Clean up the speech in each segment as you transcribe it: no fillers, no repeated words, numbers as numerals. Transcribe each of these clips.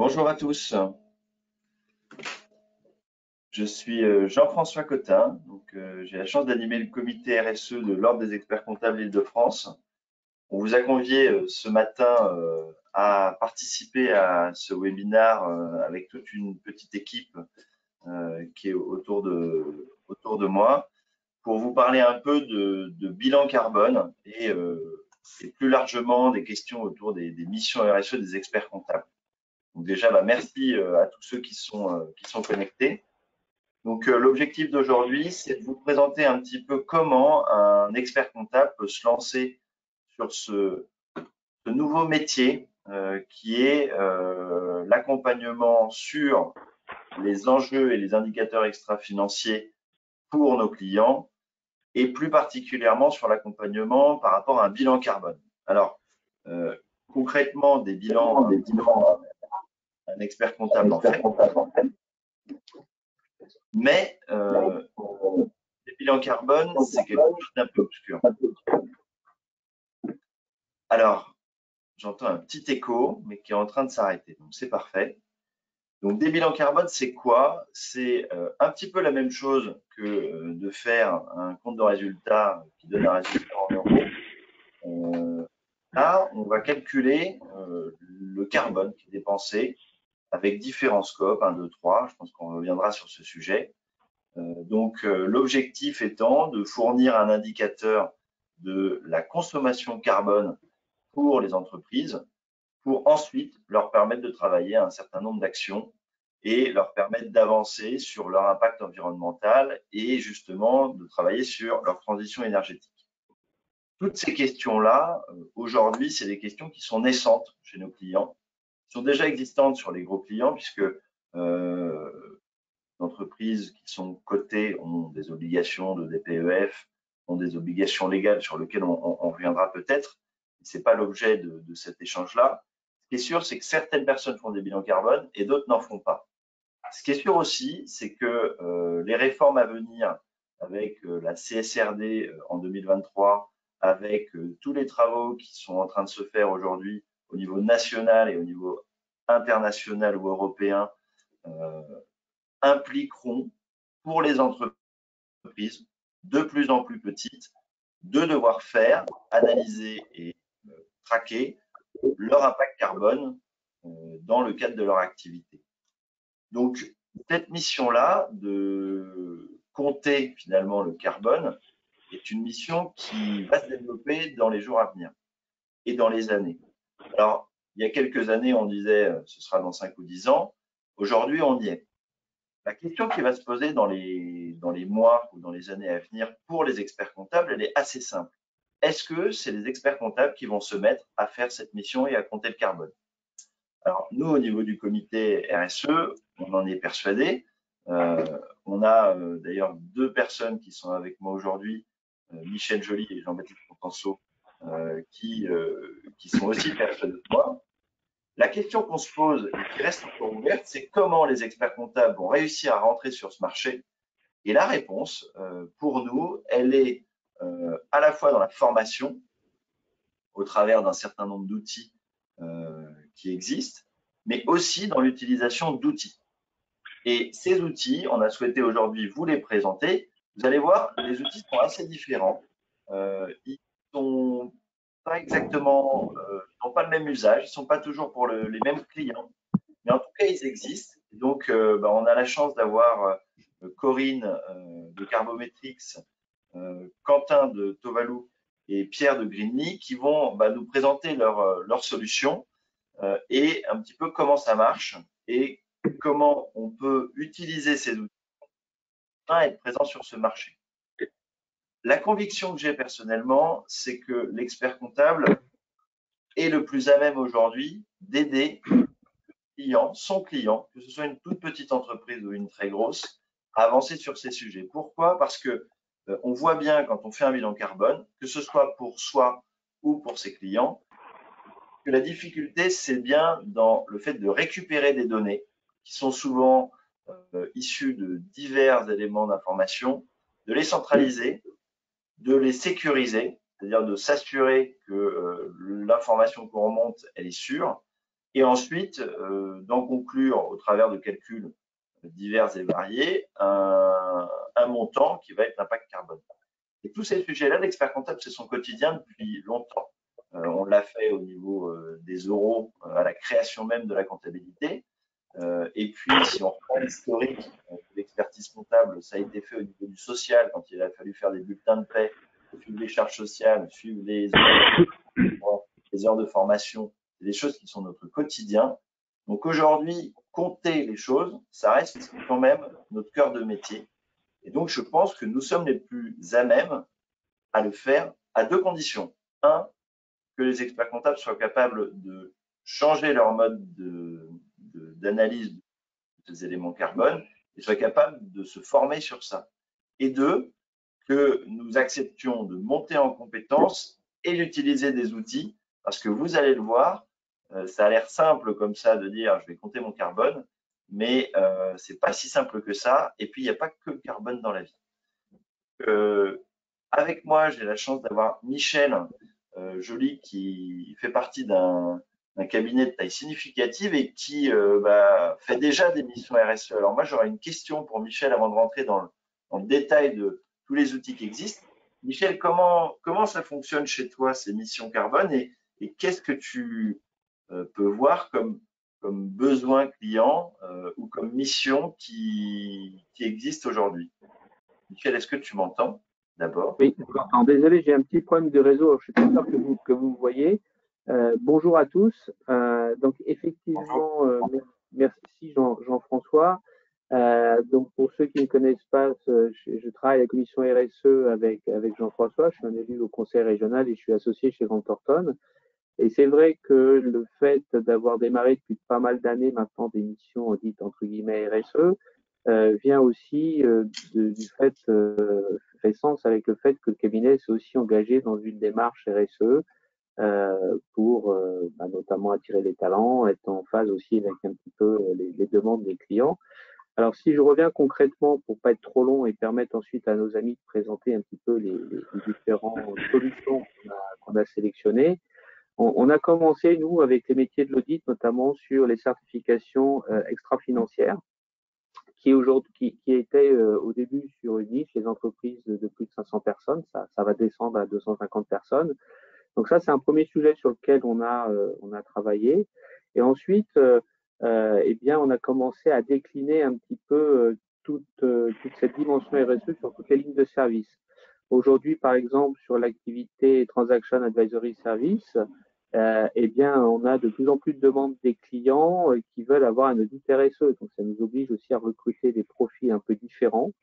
Bonjour à tous, je suis Jean-François Cotin, j'ai la chance d'animer le comité RSE de l'Ordre des experts comptables Île-de-France. On vous a convié ce matin à participer à ce webinaire avec toute une petite équipe qui est autour de moi pour vous parler un peu de bilan carbone et plus largement des questions autour des missions RSE des experts comptables. Donc déjà, merci à tous ceux qui sont connectés. L'objectif d'aujourd'hui, c'est de vous présenter un petit peu comment un expert comptable peut se lancer sur ce nouveau métier qui est l'accompagnement sur les enjeux et les indicateurs extra-financiers pour nos clients et plus particulièrement sur l'accompagnement par rapport à un bilan carbone. Alors, concrètement, des bilans, un expert comptable en fait, mais les bilans carbone, c'est quelque chose d'un peu obscur. Alors, j'entends un petit écho, mais qui est en train de s'arrêter, donc c'est parfait. Donc, des bilans carbone, c'est quoi? C'est un petit peu la même chose que de faire un compte de résultat qui donne un résultat en euros. Là, on va calculer le carbone qui est dépensé avec différents scopes, 1, 2, 3, je pense qu'on reviendra sur ce sujet. L'objectif étant de fournir un indicateur de la consommation carbone pour les entreprises pour ensuite leur permettre de travailler à un certain nombre d'actions et leur permettre d'avancer sur leur impact environnemental et justement de travailler sur leur transition énergétique. Toutes ces questions-là, aujourd'hui, c'est des questions qui sont naissantes chez nos clients, qui sont déjà existantes sur les gros clients puisque entreprises qui sont cotées ont des obligations de DPEF, ont des obligations légales sur lesquelles on reviendra peut-être. Ce n'est pas l'objet de cet échange-là. Ce qui est sûr, c'est que certaines personnes font des bilans carbone et d'autres n'en font pas. Ce qui est sûr aussi, c'est que les réformes à venir avec la CSRD en 2023, avec tous les travaux qui sont en train de se faire aujourd'hui au niveau national et au niveau international ou européen, impliqueront pour les entreprises de plus en plus petites de devoir faire, analyser et traquer leur impact carbone dans le cadre de leur activité. Donc, cette mission-là de compter finalement le carbone est une mission qui va se développer dans les jours à venir et dans les années. Alors, il y a quelques années, on disait ce sera dans 5 ou 10 ans. Aujourd'hui, on y est. La question qui va se poser dans les mois ou dans les années à venir pour les experts comptables, elle est assez simple. Est-ce que c'est les experts comptables qui vont se mettre à faire cette mission et à compter le carbone? Alors, nous, au niveau du comité RSE, on en est persuadé. On a d'ailleurs 2 personnes qui sont avec moi aujourd'hui, Michel Joly et Jean-Baptiste Contenceau, qui sont aussi persuadés de moi. La question qu'on se pose et qui reste encore ouverte, c'est comment les experts comptables vont réussir à rentrer sur ce marché. Et la réponse, pour nous, elle est à la fois dans la formation, au travers d'un certain nombre d'outils qui existent, mais aussi dans l'utilisation d'outils. Et ces outils, on a souhaité aujourd'hui vous les présenter. Vous allez voir, les outils sont assez différents. Ils sont pas exactement, ils n'ont pas le même usage, ils ne sont pas toujours pour les mêmes clients, mais en tout cas, ils existent. Et donc, on a la chance d'avoir Corinne de Carbometrics, Quentin de Tovalou et Pierre de Greenly qui vont nous présenter leurs solutions et un petit peu comment ça marche et comment on peut utiliser ces outils pour être présent sur ce marché. La conviction que j'ai personnellement, c'est que l'expert comptable est le plus à même aujourd'hui d'aider son client, que ce soit une toute petite entreprise ou une très grosse, à avancer sur ces sujets. Pourquoi? Parce que on voit bien quand on fait un bilan carbone, que ce soit pour soi ou pour ses clients, que la difficulté, c'est bien dans le fait de récupérer des données qui sont souvent issues de divers éléments d'information, de les centraliser, de les sécuriser, c'est-à-dire de s'assurer que l'information qu'on remonte, elle est sûre, et ensuite d'en conclure au travers de calculs divers et variés un montant qui va être l'impact carbone. Et tous ces sujets-là, l'expert comptable, c'est son quotidien depuis longtemps. On l'a fait au niveau des euros, à la création même de la comptabilité. Et puis, si on reprend l'historique de l'expertise comptable, ça a été fait au niveau du social, quand il a fallu faire des bulletins de paie, suivre les charges sociales, suivre les heures de formation, c'est des choses qui sont notre quotidien. Donc aujourd'hui, compter les choses, ça reste quand même notre cœur de métier. Et donc, je pense que nous sommes les plus à même à le faire à deux conditions. Un, que les experts comptables soient capables de changer leur mode d'analyse de ces éléments carbone et soient capables de se former sur ça. Et deux, que nous acceptions de monter en compétences et d'utiliser des outils, parce que vous allez le voir, ça a l'air simple comme ça de dire je vais compter mon carbone, mais c'est pas si simple que ça. Et puis il n'y a pas que le carbone dans la vie. Avec moi, j'ai la chance d'avoir Michel Joly qui fait partie d'un cabinet de taille significative et qui fait déjà des missions RSE. Alors moi, j'aurais une question pour Michel avant de rentrer dans le détail de tous les outils qui existent. Michel, comment ça fonctionne chez toi, ces missions carbone, et qu'est-ce que tu peux voir comme besoin client ou comme mission qui existe aujourd'hui? Michel, est-ce que tu m'entends d'abord? Oui, je vous entends. Désolé, j'ai un petit problème de réseau. Alors, je suis pas sûr que vous me voyez. Bonjour à tous. Donc, Bonjour. effectivement, merci Jean-François. Donc, pour ceux qui ne connaissent pas, je travaille à la commission RSE avec Jean-François. Je suis un élu au conseil régional et je suis associé chez Grant Thornton. Et c'est vrai que le fait d'avoir démarré depuis pas mal d'années maintenant des missions dites entre guillemets RSE vient aussi du fait fait sens avec le fait que le cabinet s'est aussi engagé dans une démarche RSE pour notamment attirer les talents, être en phase aussi avec un petit peu les demandes des clients. Alors si je reviens concrètement pour pas être trop long et permettre ensuite à nos amis de présenter un petit peu les différentes solutions qu'on a sélectionnées, on a commencé, nous, avec les métiers de l'audit, notamment sur les certifications extra-financières, qui était au début sur une niche, les entreprises de plus de 500 personnes, ça va descendre à 250 personnes. Donc ça, c'est un premier sujet sur lequel on a travaillé. Et ensuite, eh bien, on a commencé à décliner un petit peu toute cette dimension RSE sur toutes les lignes de service. Aujourd'hui, par exemple, sur l'activité Transaction Advisory Service, eh bien, on a de plus en plus de demandes des clients qui veulent avoir un audit RSE. Donc, ça nous oblige aussi à recruter des profils un peu différents,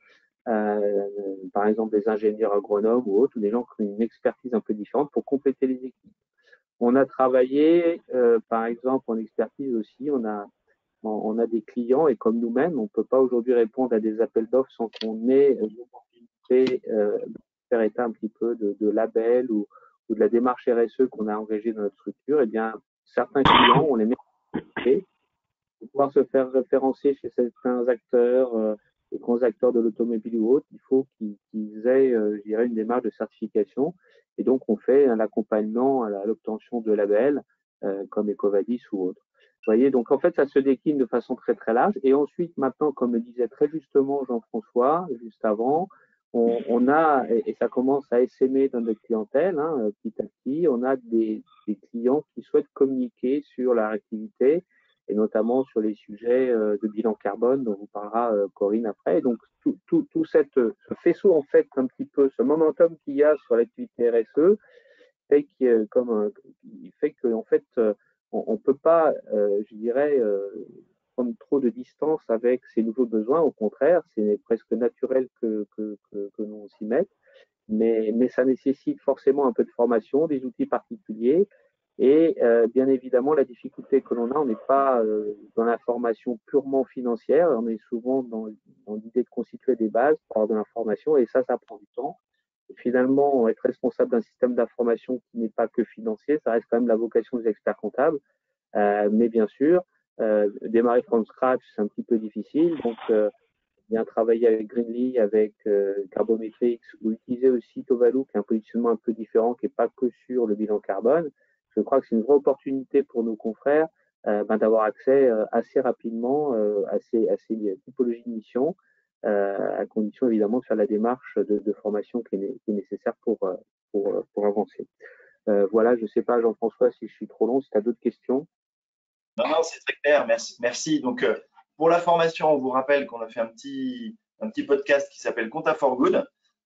par exemple des ingénieurs agronomes ou autres, ou des gens qui ont une expertise un peu différente pour compléter les équipes. On a travaillé, par exemple, en expertise aussi. On a des clients et comme nous-mêmes, on ne peut pas aujourd'hui répondre à des appels d'offres sans qu'on ait l'opportunité de faire état un petit peu de labels ou de la démarche RSE qu'on a engagée dans notre structure. Eh bien, certains clients, on les met pour pouvoir se faire référencer chez certains acteurs, les grands acteurs de l'automobile ou autres, il faut qu'ils aient, je dirais, une démarche de certification. Et donc, on fait un accompagnement à l'obtention de labels comme Ecovadis ou autres. Vous voyez, donc en fait, ça se décline de façon très très large. Et ensuite, maintenant, comme le disait très justement Jean-François, juste avant, on a, et ça commence à essaimer dans notre clientèle, hein, petit à petit, on a des clients qui souhaitent communiquer sur leur activité et notamment sur les sujets de bilan carbone dont vous parlera Corinne après. Et donc, tout ce faisceau, en fait, un petit peu, ce momentum qu'il y a sur l'activité RSE, fait qu'en fait, on ne peut pas, je dirais, prendre trop de distance avec ces nouveaux besoins. Au contraire, c'est presque naturel que l'on s'y mette. Mais ça nécessite forcément un peu de formation, des outils particuliers. Et bien évidemment, la difficulté que l'on a, on n'est pas dans la formation purement financière, on est souvent dans l'idée de constituer des bases pour avoir de l'information, et ça prend du temps. Et finalement, être responsable d'un système d'information qui n'est pas que financier, ça reste quand même la vocation des experts comptables. Mais bien sûr, démarrer from scratch, c'est un petit peu difficile. Donc, bien travailler avec Greenly, avec Carbometrics, ou utiliser aussi Tovalou, qui a un positionnement un peu différent, qui n'est pas que sur le bilan carbone. Je crois que c'est une vraie opportunité pour nos confrères d'avoir accès assez rapidement à ces typologies de missions, à condition évidemment de faire la démarche de formation qui est nécessaire pour avancer. Voilà, je ne sais pas, Jean-François, si je suis trop long, si tu as d'autres questions. Non, non, c'est très clair, merci. Merci. Donc, pour la formation, on vous rappelle qu'on a fait un petit podcast qui s'appelle Compta for Good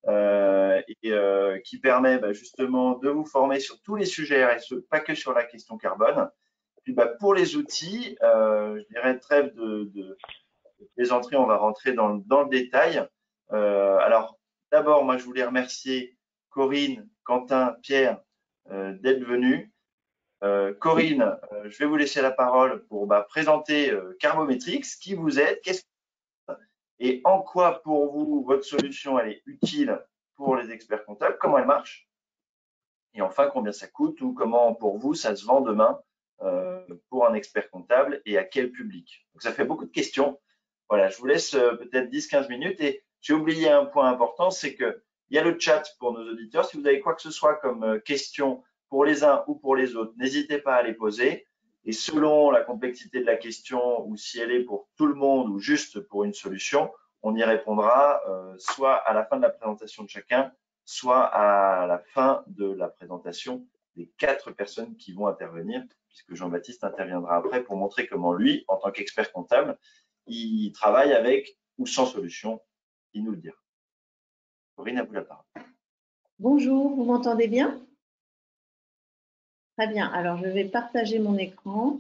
et qui permet justement de vous former sur tous les sujets RSE, pas que sur la question carbone. Puis pour les outils, je dirais trêve de plaisanterie, on va rentrer dans le détail. Alors, d'abord, moi, je voulais remercier Corinne, Quentin, Pierre d'être venus. Corinne, je vais vous laisser la parole pour présenter Carbometrix, qui vous êtes, et en quoi pour vous votre solution elle est utile pour les experts comptables, comment elle marche, et enfin combien ça coûte ou comment pour vous ça se vend demain pour un expert comptable et à quel public. Donc ça fait beaucoup de questions. Voilà, je vous laisse peut-être 10-15 minutes et j'ai oublié un point important, c'est qu'il y a le chat pour nos auditeurs. Si vous avez quoi que ce soit comme question pour les uns ou pour les autres, n'hésitez pas à les poser. Et selon la complexité de la question ou si elle est pour tout le monde ou juste pour une solution, on y répondra soit à la fin de la présentation de chacun, soit à la fin de la présentation des 4 personnes qui vont intervenir, puisque Jean-Baptiste interviendra après pour montrer comment lui, en tant qu'expert comptable, il travaille avec ou sans solution, il nous le dira. Corinne, à vous la parole. Bonjour, vous m'entendez bien? Très bien, alors je vais partager mon écran.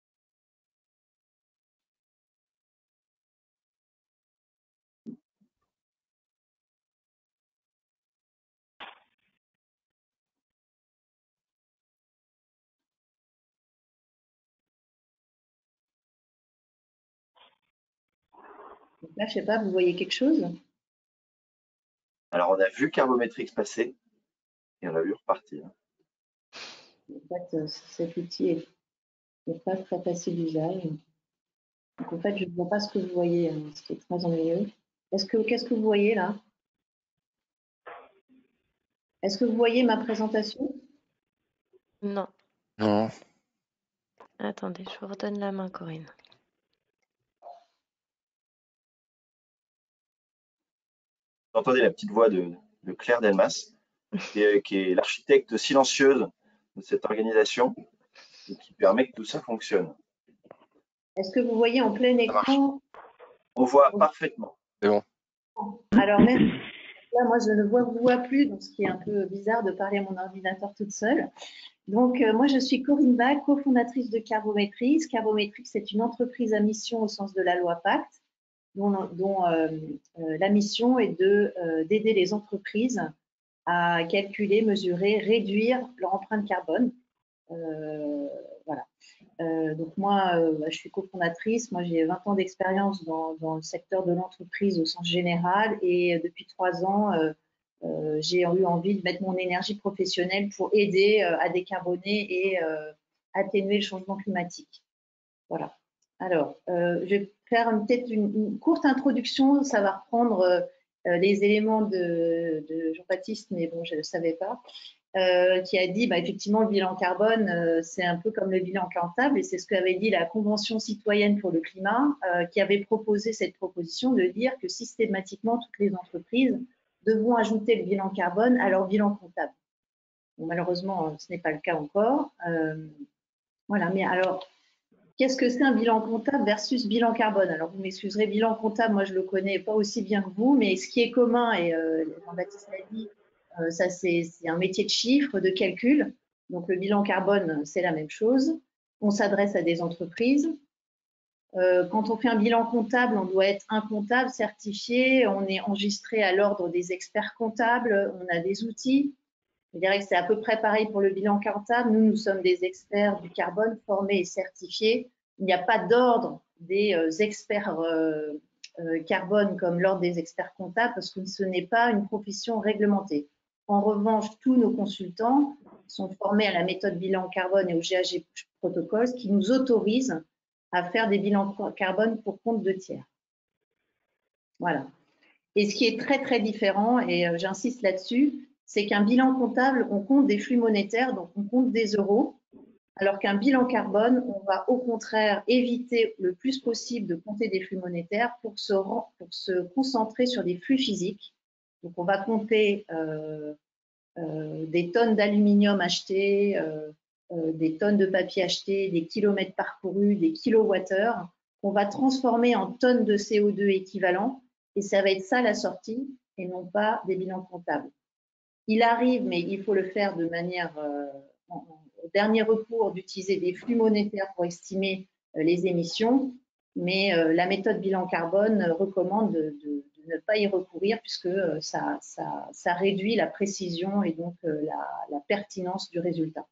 Donc là, je ne sais pas, vous voyez quelque chose? Alors, on a vu Carbometrix passer et on a vu repartir. En fait, cet outil n'est pas très facile d'usage. Donc en fait, je ne vois pas ce que vous voyez, ce qui est très ennuyeux. Qu'est-ce que vous voyez là? Est-ce que vous voyez ma présentation? Non. Non. Attendez, je vous redonne la main, Corinne. Vous entendez la petite voix de Claire Delmas, qui est l'architecte silencieuse de cette organisation et qui permet que tout ça fonctionne. Est-ce que vous voyez en plein écran? On voit parfaitement. C'est bon. Alors même là, moi, je ne vous vois plus, donc ce qui est un peu bizarre de parler à mon ordinateur toute seule. Donc, moi, je suis Corinne Bach, cofondatrice de Carbometrix. Carbometrix, c'est une entreprise à mission au sens de la loi Pacte, dont la mission est d'aider les entreprises à calculer, mesurer, réduire leur empreinte carbone. Voilà. Donc moi, je suis cofondatrice. Moi, j'ai 20 ans d'expérience dans le secteur de l'entreprise au sens général et depuis 3 ans, j'ai eu envie de mettre mon énergie professionnelle pour aider à décarboner et atténuer le changement climatique. Voilà. Alors, je vais faire peut-être une courte introduction. Ça va reprendre les éléments de Jean-Baptiste, mais bon, je ne le savais pas. Qui a dit effectivement le bilan carbone, c'est un peu comme le bilan comptable et c'est ce qu'avait dit la Convention citoyenne pour le climat qui avait proposé cette proposition de dire que systématiquement toutes les entreprises devront ajouter le bilan carbone à leur bilan comptable. Bon, malheureusement, ce n'est pas le cas encore. Voilà, mais alors, qu'est-ce que c'est un bilan comptable versus bilan carbone? Alors, vous m'excuserez, bilan comptable, moi, je ne le connais pas aussi bien que vous, mais ce qui est commun, et Jean-Baptiste l'a dit, ça, c'est un métier de chiffres, de calcul. Donc, le bilan carbone, c'est la même chose. On s'adresse à des entreprises. Quand on fait un bilan comptable, on doit être un comptable certifié. On est enregistré à l'ordre des experts comptables. On a des outils. Je dirais que c'est à peu près pareil pour le bilan comptable. Nous sommes des experts du carbone formés et certifiés. Il n'y a pas d'ordre des experts carbone comme l'ordre des experts comptables parce que ce n'est pas une profession réglementée. En revanche, tous nos consultants sont formés à la méthode bilan carbone et au GHG protocole, ce qui nous autorise à faire des bilans carbone pour compte de tiers. Voilà. Et ce qui est très, très différent, et j'insiste là-dessus, c'est qu'un bilan comptable, on compte des flux monétaires, donc on compte des euros. Alors qu'un bilan carbone, on va au contraire éviter le plus possible de compter des flux monétaires pour se concentrer sur des flux physiques. Donc, on va compter des tonnes d'aluminium achetées, des tonnes de papier achetées, des kilomètres parcourus, des kilowattheures, qu'on va transformer en tonnes de CO2 équivalent. Et ça va être ça la sortie, et non pas des bilans comptables. Il arrive, mais il faut le faire de manière, au dernier recours, d'utiliser des flux monétaires pour estimer les émissions, mais la méthode bilan carbone recommande de ne pas y recourir puisque ça réduit la précision et donc la pertinence du résultat.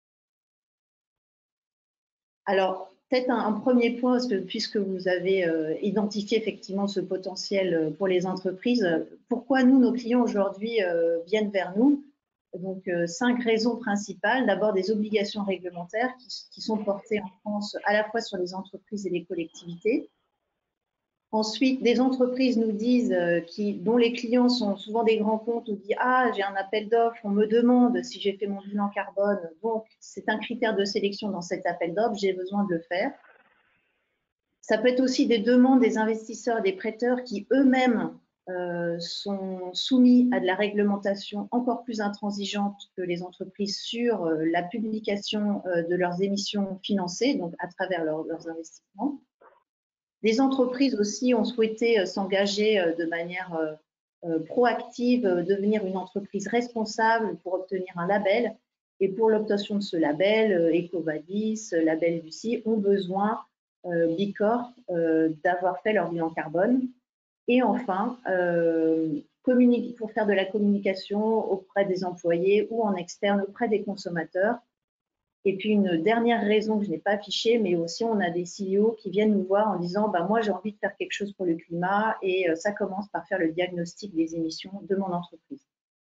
Alors, peut-être un premier point, parce que puisque vous avez identifié effectivement ce potentiel pour les entreprises, pourquoi nous, nos clients aujourd'hui viennent vers nous? Donc, 5 raisons principales. D'abord, des obligations réglementaires qui sont portées en France à la fois sur les entreprises et les collectivités. Ensuite, des entreprises nous disent, dont les clients sont souvent des grands comptes, nous disent « Ah, j'ai un appel d'offres, on me demande si j'ai fait mon bilan carbone, donc c'est un critère de sélection dans cet appel d'offres, j'ai besoin de le faire. » Ça peut être aussi des demandes des investisseurs et des prêteurs qui eux-mêmes sont soumis à de la réglementation encore plus intransigeante que les entreprises sur la publication de leurs émissions financées, donc à travers leurs investissements. Des entreprises aussi ont souhaité s'engager de manière proactive, devenir une entreprise responsable pour obtenir un label. Et pour l'obtention de ce label, EcoVadis, label Lucie, ont besoin, Bicorp, d'avoir fait leur bilan carbone. Et enfin, pour faire de la communication auprès des employés ou en externe auprès des consommateurs. Et puis une dernière raison que je n'ai pas affichée, mais aussi on a des CEO qui viennent nous voir en disant bah, « moi j'ai envie de faire quelque chose pour le climat » et ça commence par faire le diagnostic des émissions de mon entreprise.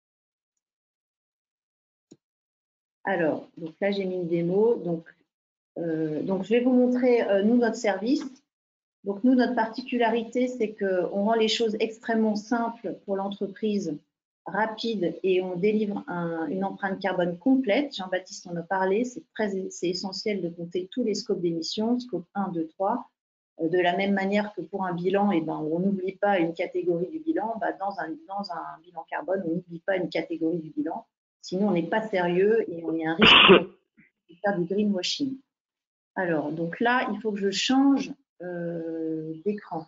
Alors, donc là j'ai mis une démo. Donc je vais vous montrer nous notre service. Donc nous notre particularité c'est qu'on rend les choses extrêmement simples pour l'entreprise, rapide et on délivre une empreinte carbone complète. Jean-Baptiste en a parlé, c'est essentiel de compter tous les scopes d'émissions, scope 1, 2, 3. De la même manière que pour un bilan, eh ben, on n'oublie pas une catégorie du bilan. Ben, dans un bilan carbone, on n'oublie pas une catégorie du bilan. Sinon, on n'est pas sérieux et on est un risque de faire du greenwashing. Alors, donc là, il faut que je change d'écran.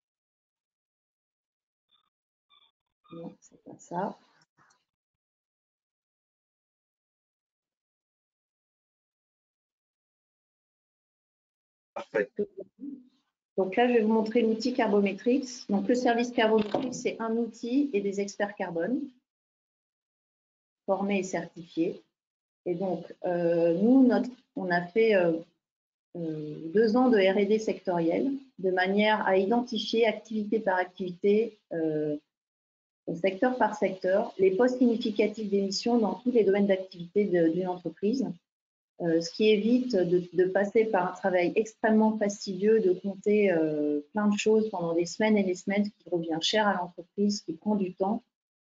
Non, c'est pas ça. Parfait. Donc là, je vais vous montrer l'outil Carbometrix. Donc le service Carbometrix, c'est un outil et des experts carbone formés et certifiés. Et donc, nous, on a fait 2 ans de R&D sectoriel de manière à identifier activité par activité, secteur par secteur, les postes significatifs d'émissions dans tous les domaines d'activité d'une entreprise. Ce qui évite de passer par un travail extrêmement fastidieux, de compter plein de choses pendant des semaines et des semaines, ce qui revient cher à l'entreprise, qui prend du temps.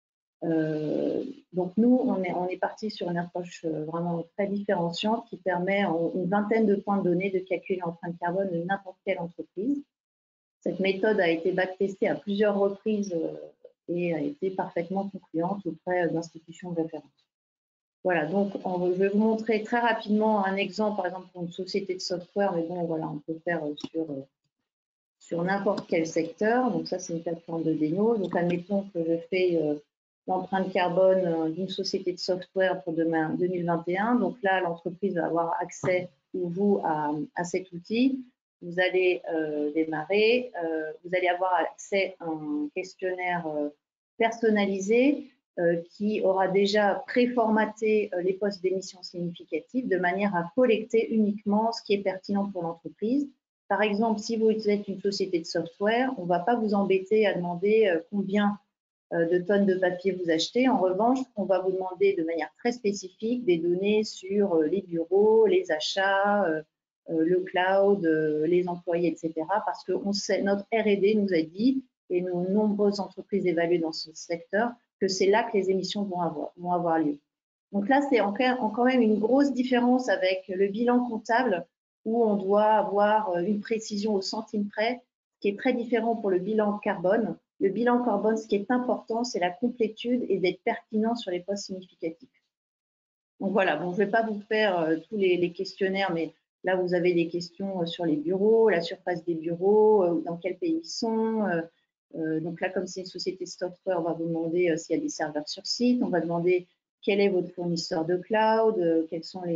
Donc nous, on est parti sur une approche vraiment très différenciante qui permet en une vingtaine de points de données de calculer l'empreinte carbone de n'importe quelle entreprise. Cette méthode a été backtestée à plusieurs reprises et a été parfaitement concluante auprès d'institutions de référence. Voilà, donc je vais vous montrer très rapidement un exemple, par exemple pour une société de software, mais bon, voilà, on peut faire sur n'importe quel secteur. Donc ça, c'est une plateforme de démo. Donc admettons que je fais l'empreinte carbone d'une société de software pour demain 2021. Donc là, l'entreprise va avoir accès, ou vous, à cet outil. Vous allez démarrer. Vous allez avoir accès à un questionnaire personnalisé qui aura déjà préformaté les postes d'émissions significatives de manière à collecter uniquement ce qui est pertinent pour l'entreprise. Par exemple, si vous êtes une société de software, on ne va pas vous embêter à demander combien de tonnes de papier vous achetez. En revanche, on va vous demander de manière très spécifique des données sur les bureaux, les achats, le cloud, les employés, etc. Parce que notre R&D nous a dit, et nos nombreuses entreprises évaluées dans ce secteur, que c'est là que les émissions vont avoir lieu. Donc là, c'est quand même une grosse différence avec le bilan comptable où on doit avoir une précision au centime près, ce qui est très différent pour le bilan carbone. Le bilan carbone, ce qui est important, c'est la complétude et d'être pertinent sur les postes significatifs. Donc voilà, bon, je ne vais pas vous faire tous les questionnaires, mais là, vous avez des questions sur les bureaux, la surface des bureaux, dans quel pays ils sont. Donc là, comme c'est une société software, on va vous demander s'il y a des serveurs sur site. On va demander quel est votre fournisseur de cloud, quelles sont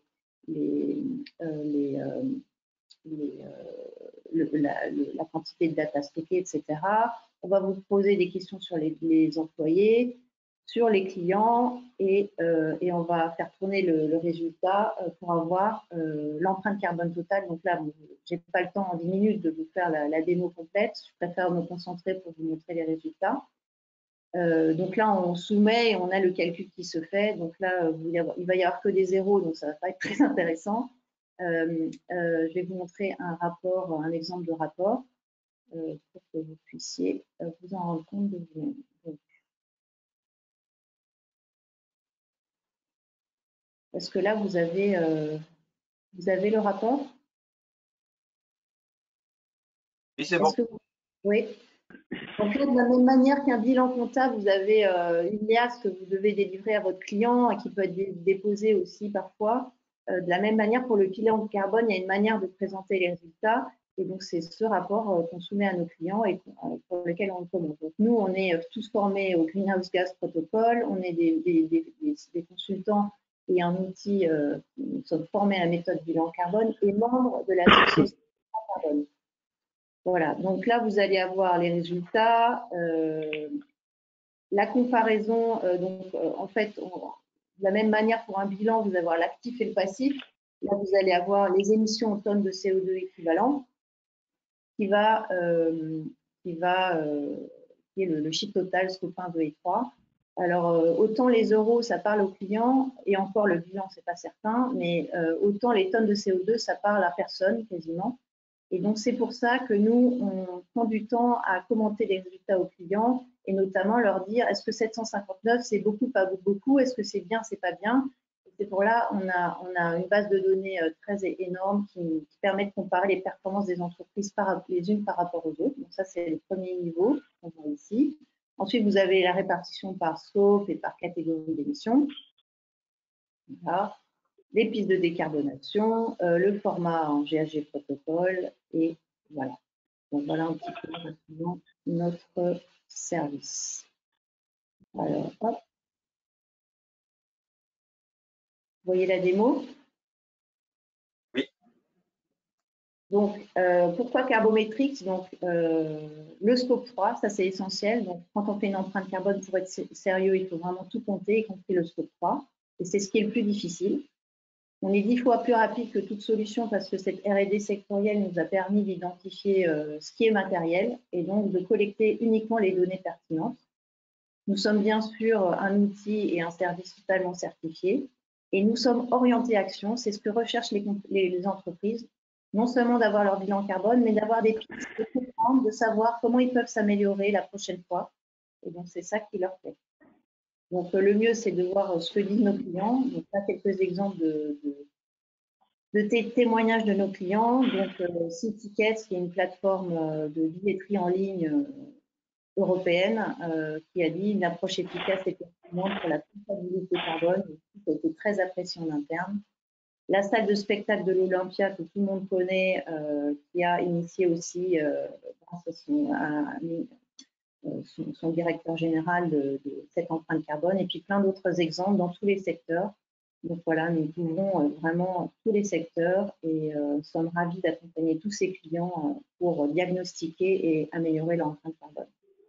la quantité de data stockée, etc. On va vous poser des questions sur les employés, sur les clients et on va faire tourner le résultat pour avoir l'empreinte carbone totale. Donc là, je n'ai pas le temps en 10 minutes de vous faire la démo complète. Je préfère me concentrer pour vous montrer les résultats. Donc là, on soumet et on a le calcul qui se fait. Donc là, il va y avoir que des zéros, donc ça ne va pas être très intéressant. Je vais vous montrer un exemple de rapport pour que vous puissiez vous en rendre compte de vous-même. Est-ce que là, vous avez le rapport? Oui, c'est bon. Oui. Donc là, de la même manière qu'un bilan comptable, vous avez une liasse que vous devez délivrer à votre client et qui peut être déposée aussi parfois. De la même manière, pour le bilan carbone, il y a une manière de présenter les résultats. Et donc, c'est ce rapport qu'on soumet à nos clients et pour lequel on le commande. Donc, nous, on est tous formés au Greenhouse Gas Protocol. On est des consultants et un outil. Nous sommes formés à la méthode bilan carbone et membres de l'association carbone. Voilà, donc là, vous allez avoir les résultats, la comparaison. En fait, de la même manière, pour un bilan, vous allez avoir l'actif et le passif. Là, vous allez avoir les émissions en tonnes de CO2 équivalent qui est le chiffre total, scope 1, 2 et 3. Alors, autant les euros, ça parle au client, et encore le bilan, c'est pas certain, mais autant les tonnes de CO2, ça parle à personne quasiment. Et donc, c'est pour ça que nous, on prend du temps à commenter les résultats aux clients et notamment leur dire est-ce que 759, c'est beaucoup, pas beaucoup, est-ce que c'est bien, c'est pas bien. C'est pour là, on a une base de données très énorme qui permet de comparer les performances des entreprises les unes par rapport aux autres. Donc, ça, c'est le premier niveau qu'on voit ici. Ensuite, vous avez la répartition par scope et par catégorie d'émissions. Voilà. Les pistes de décarbonation, le format en GHG protocole et voilà. Donc voilà un petit peu notre service. Alors, hop. Vous voyez la démo? Oui. Donc, pourquoi Carbometrix? Donc, le scope 3, ça c'est essentiel. Donc, quand on fait une empreinte carbone, pour être sérieux, il faut vraiment tout compter, y compris le scope 3. Et c'est ce qui est le plus difficile. On est 10 fois plus rapide que toute solution parce que cette R&D sectorielle nous a permis d'identifier ce qui est matériel et donc de collecter uniquement les données pertinentes. Nous sommes bien sûr un outil et un service totalement certifié et nous sommes orientés action. C'est ce que recherchent les entreprises, non seulement d'avoir leur bilan carbone, mais d'avoir des pistes, de comprendre, de savoir comment ils peuvent s'améliorer la prochaine fois. Et donc, c'est ça qui leur plaît. Donc, le mieux, c'est de voir ce que disent nos clients. Donc, là, quelques exemples de témoignages de nos clients. Donc, Citickets, qui est une plateforme de billetterie en ligne européenne, qui a dit une approche efficace et pertinente pour la comptabilité carbone. Ça a été très apprécié en interne. La salle de spectacle de l'Olympia, que tout le monde connaît, qui a initié aussi, grâce à son directeur général, de cette empreinte carbone, et puis plein d'autres exemples dans tous les secteurs. Donc voilà, nous couvrons vraiment tous les secteurs et sommes ravis d'accompagner tous ces clients pour diagnostiquer et améliorer leur empreinte carbone.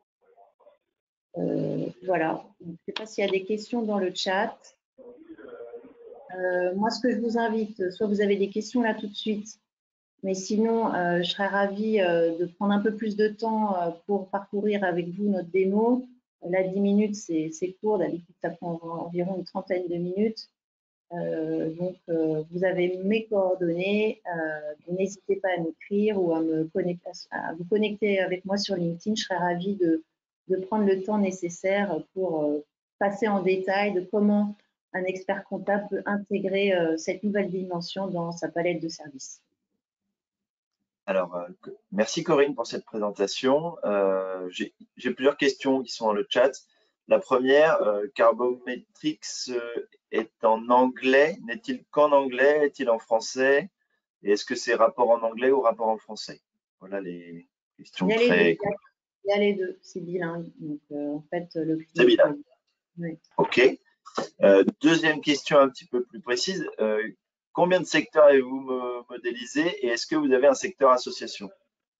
Voilà, je ne sais pas s'il y a des questions dans le chat. Moi, ce que je vous invite, soit vous avez des questions là tout de suite, mais sinon, je serais ravie de prendre un peu plus de temps pour parcourir avec vous notre démo. Là, 10 minutes, c'est court. D'habitude, ça prend environ une trentaine de minutes. Donc, vous avez mes coordonnées. N'hésitez pas à m'écrire ou à vous connecter avec moi sur LinkedIn. Je serais ravie de prendre le temps nécessaire pour passer en détail de comment un expert comptable peut intégrer cette nouvelle dimension dans sa palette de services. Alors, merci Corinne pour cette présentation. J'ai plusieurs questions qui sont dans le chat. La première, Carbometrics est en anglais. N'est-il qu'en anglais? Est-il en français? Et est-ce que c'est rapport en anglais ou rapport en français? Voilà les questions très... Il y a les deux, c'est bilingue. Donc, en fait, le client... C'est bilingue. Oui. OK. Deuxième question un petit peu plus précise. Combien de secteurs avez-vous modélisé et est-ce que vous avez un secteur association?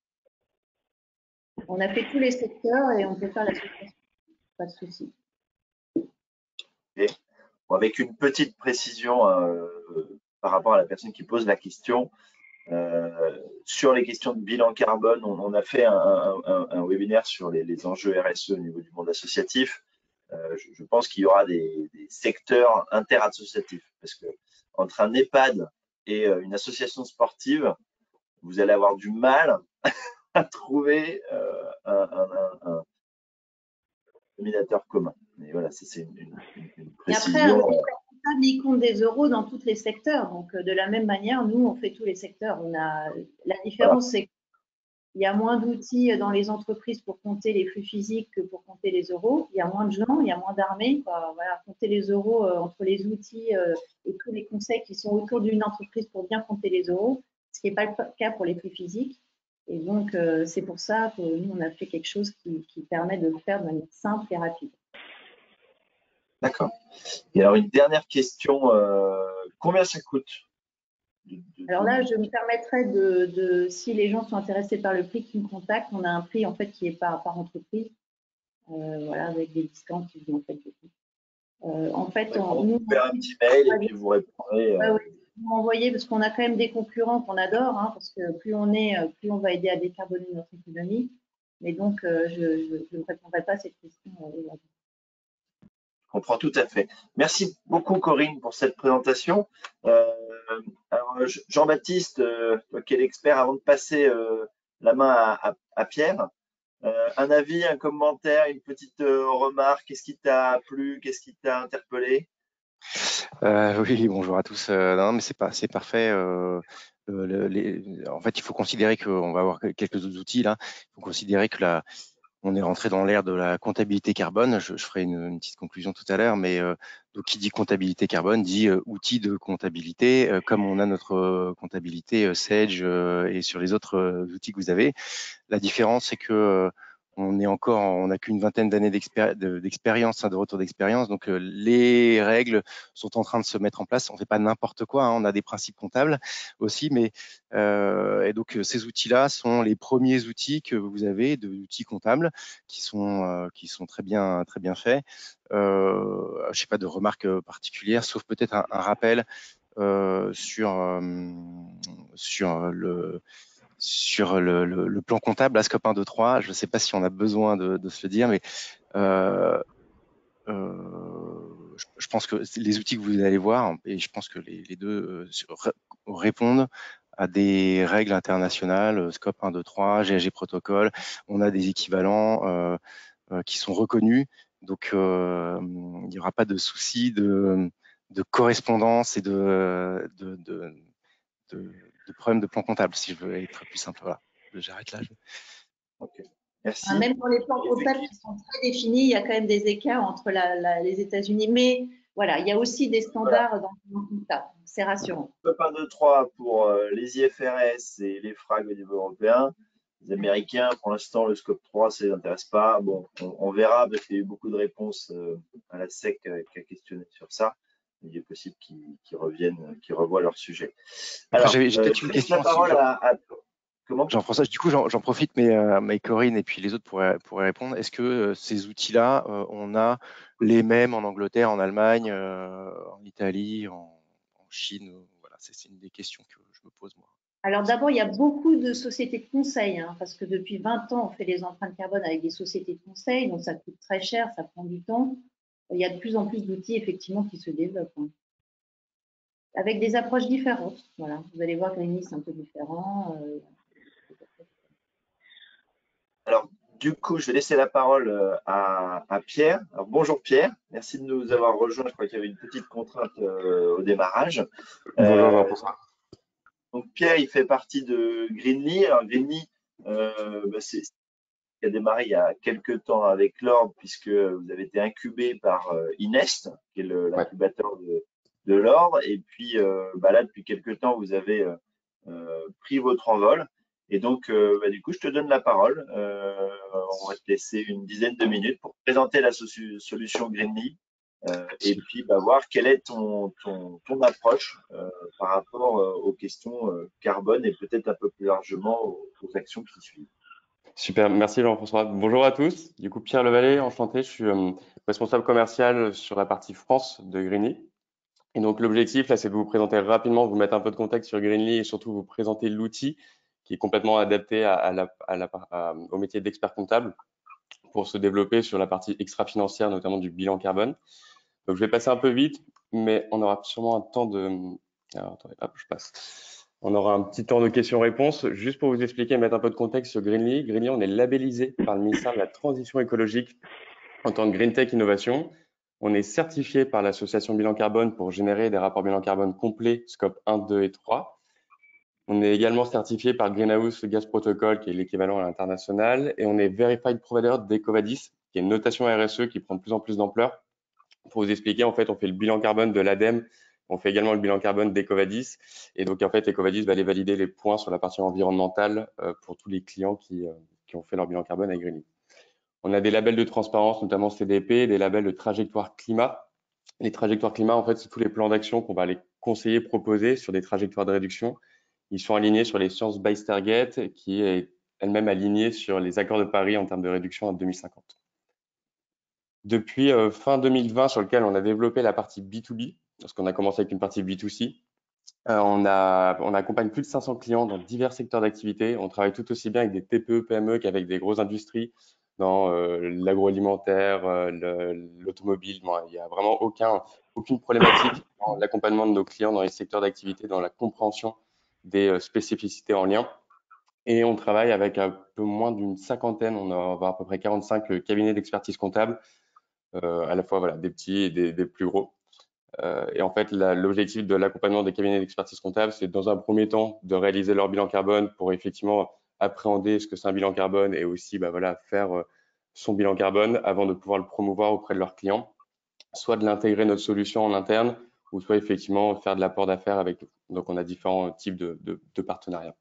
On a fait tous les secteurs et on peut faire l'association. Pas de souci. Okay. Bon, avec une petite précision par rapport à la personne qui pose la question. Sur les questions de bilan carbone, on a fait un webinaire sur les enjeux RSE au niveau du monde associatif. Je pense qu'il y aura des secteurs interassociatifs parce que entre un EHPAD et une association sportive, vous allez avoir du mal à trouver un dominateur commun. Mais voilà, c'est une précision. Et après, il compte des euros dans tous les secteurs. Donc, de la même manière, nous, on fait tous les secteurs. La différence, c'est qu'il y a moins d'outils dans les entreprises pour compter les flux physiques que pour compter les euros. Il y a moins de gens, il y a moins d'armées. Voilà, compter les euros entre les outils et tous les conseils qui sont autour d'une entreprise pour bien compter les euros, ce qui n'est pas le cas pour les flux physiques. Et donc, c'est pour ça que nous, on a fait quelque chose qui permet de le faire de manière simple et rapide. D'accord. Et alors, une dernière question, combien ça coûte? Alors là, je me permettrais si les gens sont intéressés par le prix, qu'ils me contactent. On a un prix en fait qui est par entreprise, voilà, avec des discounts qui en fait. En fait, nous on fait un petit mail et puis vous répondrez. Vous m'envoyez parce qu'on a quand même des concurrents qu'on adore, hein, parce que plus on va aider à décarboner notre économie. Mais donc, je ne répondrai pas à cette question aujourd'hui. Je comprends tout à fait. Merci beaucoup Corinne pour cette présentation. Alors Jean-Baptiste, toi qui es l'expert, avant de passer la main à Pierre, un avis, un commentaire, une petite remarque, qu'est-ce qui t'a plu, qu'est-ce qui t'a interpellé? Oui, bonjour à tous. Non, mais c'est parfait. En fait, il faut considérer qu'on va avoir quelques autres outils là. Il faut considérer que on est rentré dans l'ère de la comptabilité carbone. Je ferai une petite conclusion tout à l'heure, mais donc qui dit comptabilité carbone dit outil de comptabilité, comme on a notre comptabilité Sage et sur les autres outils que vous avez. La différence, c'est que on n'a qu'une vingtaine d'années d'expérience, de retour d'expérience. Donc, les règles sont en train de se mettre en place. On ne fait pas n'importe quoi. Hein, on a des principes comptables aussi, mais et donc ces outils-là sont les premiers outils que vous avez d'outils comptables qui sont très bien faits. Je sais pas de remarques particulières, sauf peut-être un rappel sur le plan comptable, la scope 1, 2, 3, je ne sais pas si on a besoin de se le dire, mais je pense que les outils que vous allez voir, et je pense que les deux répondent à des règles internationales, scope 1, 2, 3, GAG protocole, on a des équivalents qui sont reconnus, donc il n'y aura pas de souci de correspondance et de problèmes de plan comptable, si je veux être plus simple. Voilà, j'arrête là. Okay. Merci. Même pour les plans comptables qui sont très définis, il y a quand même des écarts entre les États-Unis. Mais voilà, il y a aussi des standards dans le plan comptable. C'est rassurant. Scope 1, 2, 3 pour les IFRS et les FRAG au niveau européen. Les Américains, pour l'instant, le scope 3, ça ne les intéresse pas. Bon, on verra parce qu'il y a eu beaucoup de réponses à la SEC qui a questionné sur ça. Il est possible qu'ils reviennent, qu'ils revoient leur sujet. Alors, j'ai peut-être une question. La parole à comment Jean-François, du coup, j'en profite, mais Corinne et puis les autres pourraient répondre. Est-ce que ces outils-là, on a les mêmes en Angleterre, en Allemagne, en Italie, en Chine? Voilà, c'est une des questions que je me pose moi. Alors d'abord, il y a beaucoup de sociétés de conseil, hein, parce que depuis 20 ans, on fait les empreintes carbone avec des sociétés de conseil, donc ça coûte très cher, ça prend du temps. Il y a de plus en plus d'outils, effectivement, qui se développent, hein, avec des approches différentes. Voilà, vous allez voir que Greenly, c'est un peu différent. Alors, Du coup, je vais laisser la parole à Pierre. Alors, bonjour Pierre, merci de nous avoir rejoints. Je crois qu'il y avait une petite contrainte au démarrage. Bonjour Jean-François. Donc Pierre, il fait partie de Greenly. Alors Greenly, c'est qui a démarré il y a quelques temps avec l'Ordre, puisque vous avez été incubé par Inest, qui est l'incubateur de l'Ordre. Et puis là, depuis quelques temps, vous avez pris votre envol. Et donc, du coup, je te donne la parole. On va te laisser une dizaine de minutes pour présenter la solution Greenly et puis voir quelle est ton approche par rapport aux questions carbone et peut-être un peu plus largement aux actions qui suivent. Super, merci Jean-François. Bonjour à tous. Du coup, Pierre Levalet, enchanté. Je suis responsable commercial sur la partie France de Greenly. Et donc, l'objectif, là, c'est de vous présenter rapidement, vous mettre un peu de contexte sur Greenly et surtout vous présenter l'outil qui est complètement adapté au métier d'expert comptable pour se développer sur la partie extra-financière, notamment du bilan carbone. Donc, je vais passer un peu vite, mais on aura sûrement un temps de… Alors, attendez, hop, je passe. On aura un petit temps de questions-réponses. Juste pour vous expliquer et mettre un peu de contexte sur Greenly. Greenly, on est labellisé par le ministère de la Transition écologique en tant que Green Tech Innovation. On est certifié par l'association Bilan Carbone pour générer des rapports bilan carbone complets, scope 1, 2 et 3. On est également certifié par Greenhouse Gas Protocol, qui est l'équivalent à l'international. Et on est Verified Provider d'EcoVadis, qui est une notation RSE qui prend de plus en plus d'ampleur. Pour vous expliquer, en fait, on fait le bilan carbone de l'ADEME, on fait également le bilan carbone d'EcoVadis. Et donc, en fait, EcoVadis va aller valider les points sur la partie environnementale pour tous les clients qui ont fait leur bilan carbone avec Greenly. On a des labels de transparence, notamment CDP, des labels de trajectoire climat. Les trajectoires climat, en fait, c'est tous les plans d'action qu'on va aller conseiller, proposer sur des trajectoires de réduction. Ils sont alignés sur les Science Based Targets, qui est elle-même alignée sur les accords de Paris en termes de réduction à 2050. Depuis fin 2020, sur lequel on a développé la partie B2B, parce qu'on a commencé avec une partie B2C, on accompagne plus de 500 clients dans divers secteurs d'activité. On travaille tout aussi bien avec des TPE, PME qu'avec des grosses industries dans l'agroalimentaire, l'automobile. Il n'y a vraiment aucune problématique dans l'accompagnement de nos clients dans les secteurs d'activité, dans la compréhension des spécificités en lien. Et on travaille avec un peu moins d'une cinquantaine, on va avoir à peu près 45 cabinets d'expertise comptable, à la fois des petits et des plus gros. Et en fait, l'objectif de l'accompagnement des cabinets d'expertise comptable, c'est dans un premier temps de réaliser leur bilan carbone pour effectivement appréhender ce que c'est un bilan carbone et aussi faire son bilan carbone avant de pouvoir le promouvoir auprès de leurs clients, soit de l'intégrer notre solution en interne ou soit effectivement faire de l'apport d'affaires avec nous. Donc, on a différents types de partenariats.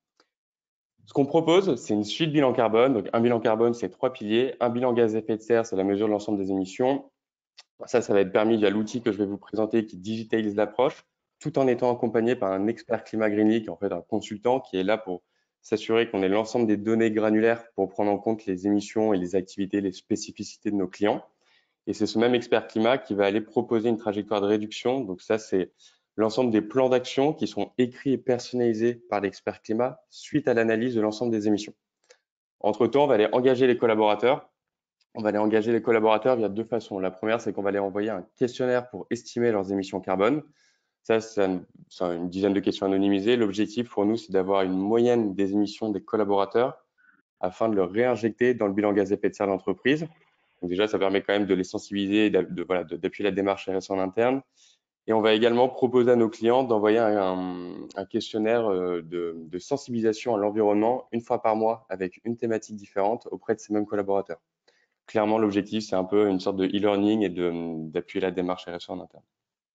Ce qu'on propose, c'est une suite bilan carbone. Donc, un bilan carbone, c'est 3 piliers. Un bilan gaz à effet de serre, c'est la mesure de l'ensemble des émissions. Ça va être permis via l'outil que je vais vous présenter qui digitalise l'approche, tout en étant accompagné par un expert climat Greenly, qui est en fait un consultant qui est là pour s'assurer qu'on ait l'ensemble des données granulaires pour prendre en compte les émissions et les activités, les spécificités de nos clients. Et c'est ce même expert climat qui va aller proposer une trajectoire de réduction. Donc ça, c'est l'ensemble des plans d'action qui sont écrits et personnalisés par l'expert climat suite à l'analyse de l'ensemble des émissions. Entre-temps, on va aller engager les collaborateurs. On va aller engager les collaborateurs via 2 façons. La première, c'est qu'on va aller envoyer un questionnaire pour estimer leurs émissions carbone. Ça, c'est une dizaine de questions anonymisées. L'objectif pour nous, c'est d'avoir une moyenne des émissions des collaborateurs afin de le réinjecter dans le bilan gaz à effet de serre de l'entreprise. Donc déjà, ça permet quand même de les sensibiliser et d'appuyer la démarche RSE en interne. Et on va également proposer à nos clients d'envoyer un questionnaire de sensibilisation à l'environnement 1 fois par mois avec une thématique différente auprès de ces mêmes collaborateurs. Clairement, l'objectif, c'est un peu une sorte de e-learning et d'appuyer la démarche RSE en interne.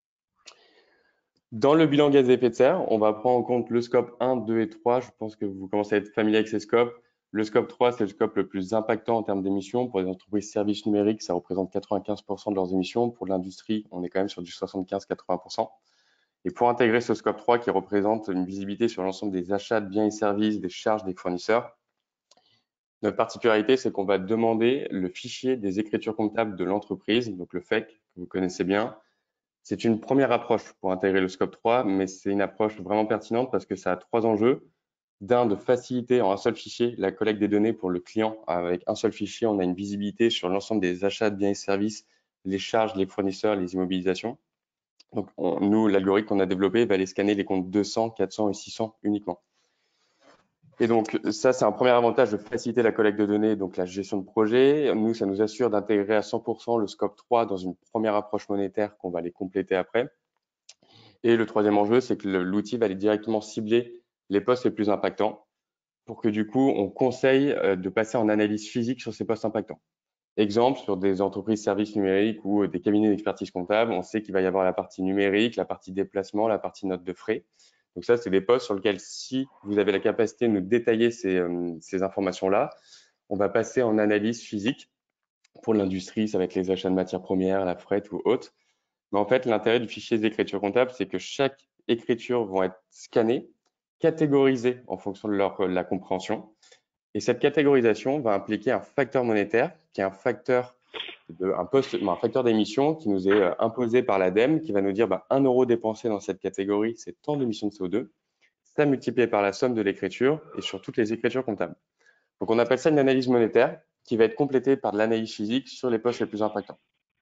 Dans le bilan gaz à effet de serre, on va prendre en compte le scope 1, 2 et 3. Je pense que vous commencez à être familier avec ces scopes. Le scope 3, c'est le scope le plus impactant en termes d'émissions. Pour les entreprises services numériques, ça représente 95% de leurs émissions. Pour l'industrie, on est quand même sur du 75-80%. Et pour intégrer ce scope 3 qui représente une visibilité sur l'ensemble des achats de biens et services, des charges des fournisseurs, notre particularité, c'est qu'on va demander le fichier des écritures comptables de l'entreprise, donc le FEC, que vous connaissez bien. C'est une première approche pour intégrer le scope 3, mais c'est une approche vraiment pertinente parce que ça a 3 enjeux. D'un, de faciliter en un seul fichier la collecte des données pour le client. Avec un seul fichier, on a une visibilité sur l'ensemble des achats de biens et services, les charges, les fournisseurs, les immobilisations. Donc, nous, l'algorithme qu'on a développé va aller scanner les comptes 200, 400 et 600 uniquement. Et donc, ça, c'est un premier avantage de faciliter la collecte de données, donc la gestion de projet. Nous, ça nous assure d'intégrer à 100% le scope 3 dans une première approche monétaire qu'on va aller compléter après. Et le troisième enjeu, c'est que l'outil va aller directement cibler les postes les plus impactants pour que du coup, on conseille de passer en analyse physique sur ces postes impactants. Exemple, sur des entreprises services numériques ou des cabinets d'expertise comptable, on sait qu'il va y avoir la partie numérique, la partie déplacement, la partie note de frais. Donc ça, c'est des postes sur lesquels, si vous avez la capacité de nous détailler ces informations-là, on va passer en analyse physique. Pour l'industrie, ça va être les achats de matières premières, la fret ou autre. Mais en fait, l'intérêt du fichier d'écriture comptable, c'est que chaque écriture va être scannée, catégorisée en fonction de la compréhension. Et cette catégorisation va impliquer un facteur monétaire, qui est un facteur un facteur d'émission qui nous est imposé par l'ADEME, qui va nous dire 1 euro dépensé dans cette catégorie, c'est tant d'émissions de CO2. Ça multiplié par la somme de l'écriture et sur toutes les écritures comptables. Donc on appelle ça une analyse monétaire qui va être complétée par de l'analyse physique sur les postes les plus impactants.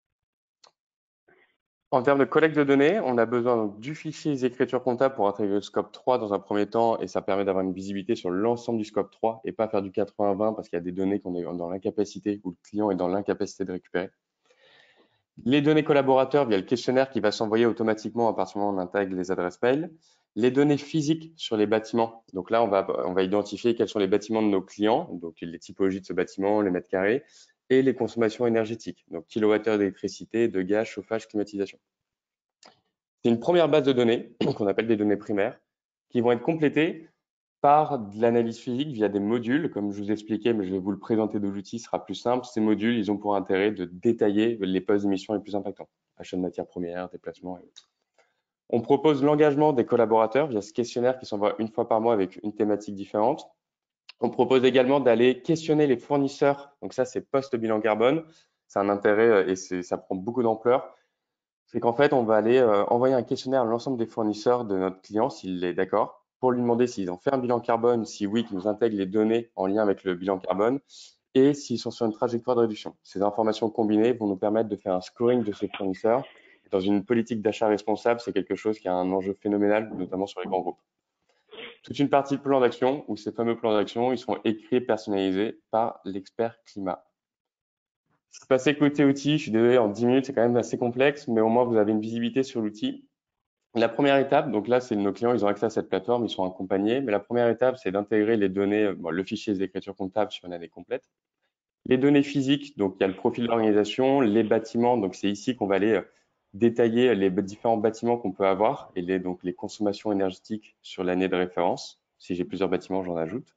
En termes de collecte de données, on a besoin du fichier des écritures comptables pour intégrer le scope 3 dans un premier temps, et ça permet d'avoir une visibilité sur l'ensemble du scope 3 et pas faire du 80-20 parce qu'il y a des données qu'on est dans l'incapacité ou le client est dans l'incapacité de récupérer. Les données collaborateurs via le questionnaire qui va s'envoyer automatiquement à partir du moment où on intègre les adresses mail. Les données physiques sur les bâtiments. Donc là, on va identifier quels sont les bâtiments de nos clients, donc les typologies de ce bâtiment, les mètres carrés, et les consommations énergétiques, donc kilowattheures d'électricité, de gaz, chauffage, climatisation. C'est une première base de données qu'on appelle des données primaires qui vont être complétées par de l'analyse physique via des modules, comme je vous expliquais, mais je vais vous le présenter de l'outil, ce sera plus simple. Ces modules, ils ont pour intérêt de détailler les postes d'émission les plus impactants, achat de matières premières, déplacement et autres. On propose l'engagement des collaborateurs via ce questionnaire qui s'envoie une fois par mois avec une thématique différente. On propose également d'aller questionner les fournisseurs. Donc ça, c'est post-bilan carbone. C'est un intérêt et ça prend beaucoup d'ampleur. C'est qu'en fait, on va aller envoyer un questionnaire à l'ensemble des fournisseurs de notre client, s'il est d'accord, pour lui demander s'ils ont fait un bilan carbone, si oui, qu'ils nous intègrent les données en lien avec le bilan carbone, et s'ils sont sur une trajectoire de réduction. Ces informations combinées vont nous permettre de faire un scoring de ces fournisseurs. Dans une politique d'achat responsable, c'est quelque chose qui a un enjeu phénoménal, notamment sur les grands groupes. Toute une partie de plan d'action, où ces fameux plans d'action, ils seront écrits et personnalisés par l'expert climat. Je suis passé côté outil, je suis désolé, en 10 minutes, c'est quand même assez complexe, mais au moins vous avez une visibilité sur l'outil. La première étape, donc là, c'est nos clients, ils ont accès à cette plateforme, ils sont accompagnés, mais la première étape, c'est d'intégrer les données, le fichier des écritures comptables sur une année complète. Les données physiques, donc il y a le profil de l'organisation, les bâtiments, donc c'est ici qu'on va aller détailler les différents bâtiments qu'on peut avoir et donc les consommations énergétiques sur l'année de référence. Si j'ai plusieurs bâtiments, j'en ajoute.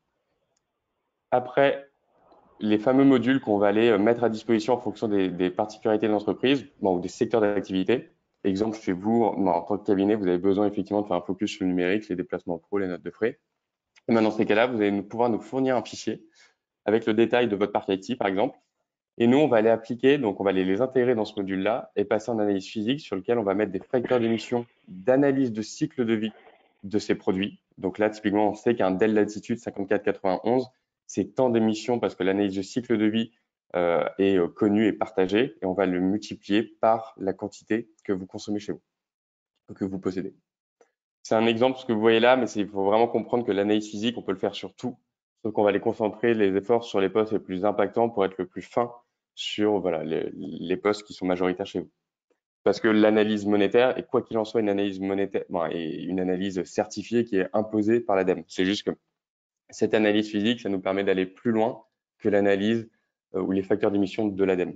Après, les fameux modules qu'on va aller mettre à disposition en fonction des particularités de l'entreprise ou des secteurs d'activité. Exemple, chez vous, en tant que cabinet, vous avez besoin effectivement de faire un focus sur le numérique, les déplacements pro, les notes de frais. Et maintenant, dans ces cas-là, vous allez pouvoir nous fournir un fichier avec le détail de votre parc IT, par exemple. Et nous, on va aller appliquer, donc on va aller les intégrer dans ce module-là et passer en analyse physique sur lequel on va mettre des facteurs d'émission d'analyse de cycle de vie de ces produits. Donc là, typiquement, on sait qu'un DEL latitude 5491, c'est tant d'émissions parce que l'analyse de cycle de vie est connue et partagée et on va le multiplier par la quantité que vous consommez chez vous, que vous possédez. C'est un exemple, ce que vous voyez là, mais il faut vraiment comprendre que l'analyse physique, on peut le faire sur tout. Donc, on va aller concentrer les efforts sur les postes les plus impactants pour être le plus fin sur les postes qui sont majoritaires chez vous. Parce que l'analyse monétaire, et quoi qu'il en soit, une analyse monétaire et une analyse certifiée qui est imposée par l'ADEME. C'est juste que cette analyse physique, ça nous permet d'aller plus loin que l'analyse ou les facteurs d'émission de l'ADEME.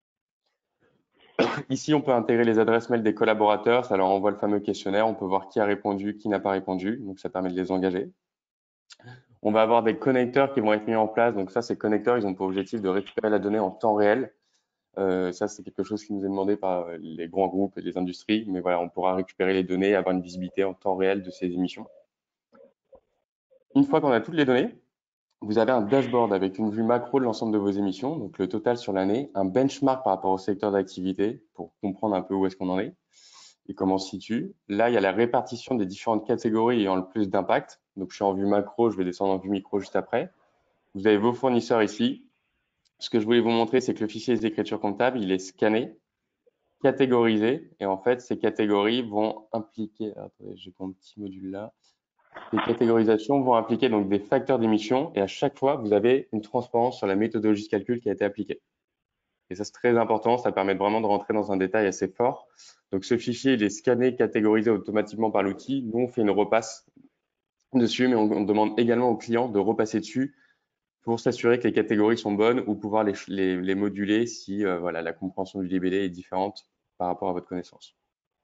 Ici, on peut intégrer les adresses mail des collaborateurs. Ça leur envoie le fameux questionnaire. On peut voir qui a répondu, qui n'a pas répondu. Donc, ça permet de les engager. On va avoir des connecteurs qui vont être mis en place. Donc ça, ces connecteurs, ils ont pour objectif de récupérer la donnée en temps réel. Ça, c'est quelque chose qui nous est demandé par les grands groupes et les industries. Mais voilà, on pourra récupérer les données et avoir une visibilité en temps réel de ces émissions. Une fois qu'on a toutes les données, vous avez un dashboard avec une vue macro de l'ensemble de vos émissions, donc le total sur l'année, un benchmark par rapport au secteur d'activité pour comprendre un peu où est-ce qu'on en est et comment on se situe. Là, il y a la répartition des différentes catégories ayant le plus d'impact. Donc, je suis en vue macro, je vais descendre en vue micro juste après. Vous avez vos fournisseurs ici. Ce que je voulais vous montrer, c'est que le fichier des écritures comptables, il est scanné, catégorisé. Et en fait, ces catégories vont impliquer… Attendez, j'ai mon petit module là. Les catégorisations vont impliquer donc des facteurs d'émission et à chaque fois, vous avez une transparence sur la méthodologie de calcul qui a été appliquée. Et ça, c'est très important. Ça permet vraiment de rentrer dans un détail assez fort. Donc, ce fichier, il est scanné, catégorisé automatiquement par l'outil. Nous, on fait une repasse dessus, mais on demande également au client de repasser dessus pour s'assurer que les catégories sont bonnes ou pouvoir les moduler si voilà, la compréhension du libellé est différente par rapport à votre connaissance.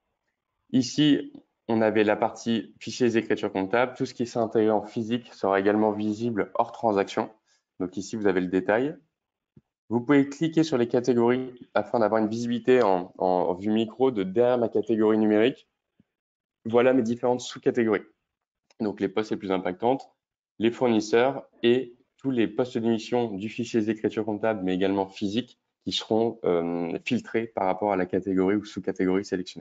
Ici, on avait la partie fichiers d'écriture comptable. Tout ce qui s'est intégré en physique sera également visible hors transaction. Donc ici, vous avez le détail. Vous pouvez cliquer sur les catégories afin d'avoir une visibilité en vue micro de derrière ma catégorie numérique. Voilà mes différentes sous-catégories. Donc les postes les plus impactantes, les fournisseurs et tous les postes d'émission du fichier d'écriture comptable, mais également physique, qui seront filtrés par rapport à la catégorie ou sous-catégorie sélectionnée.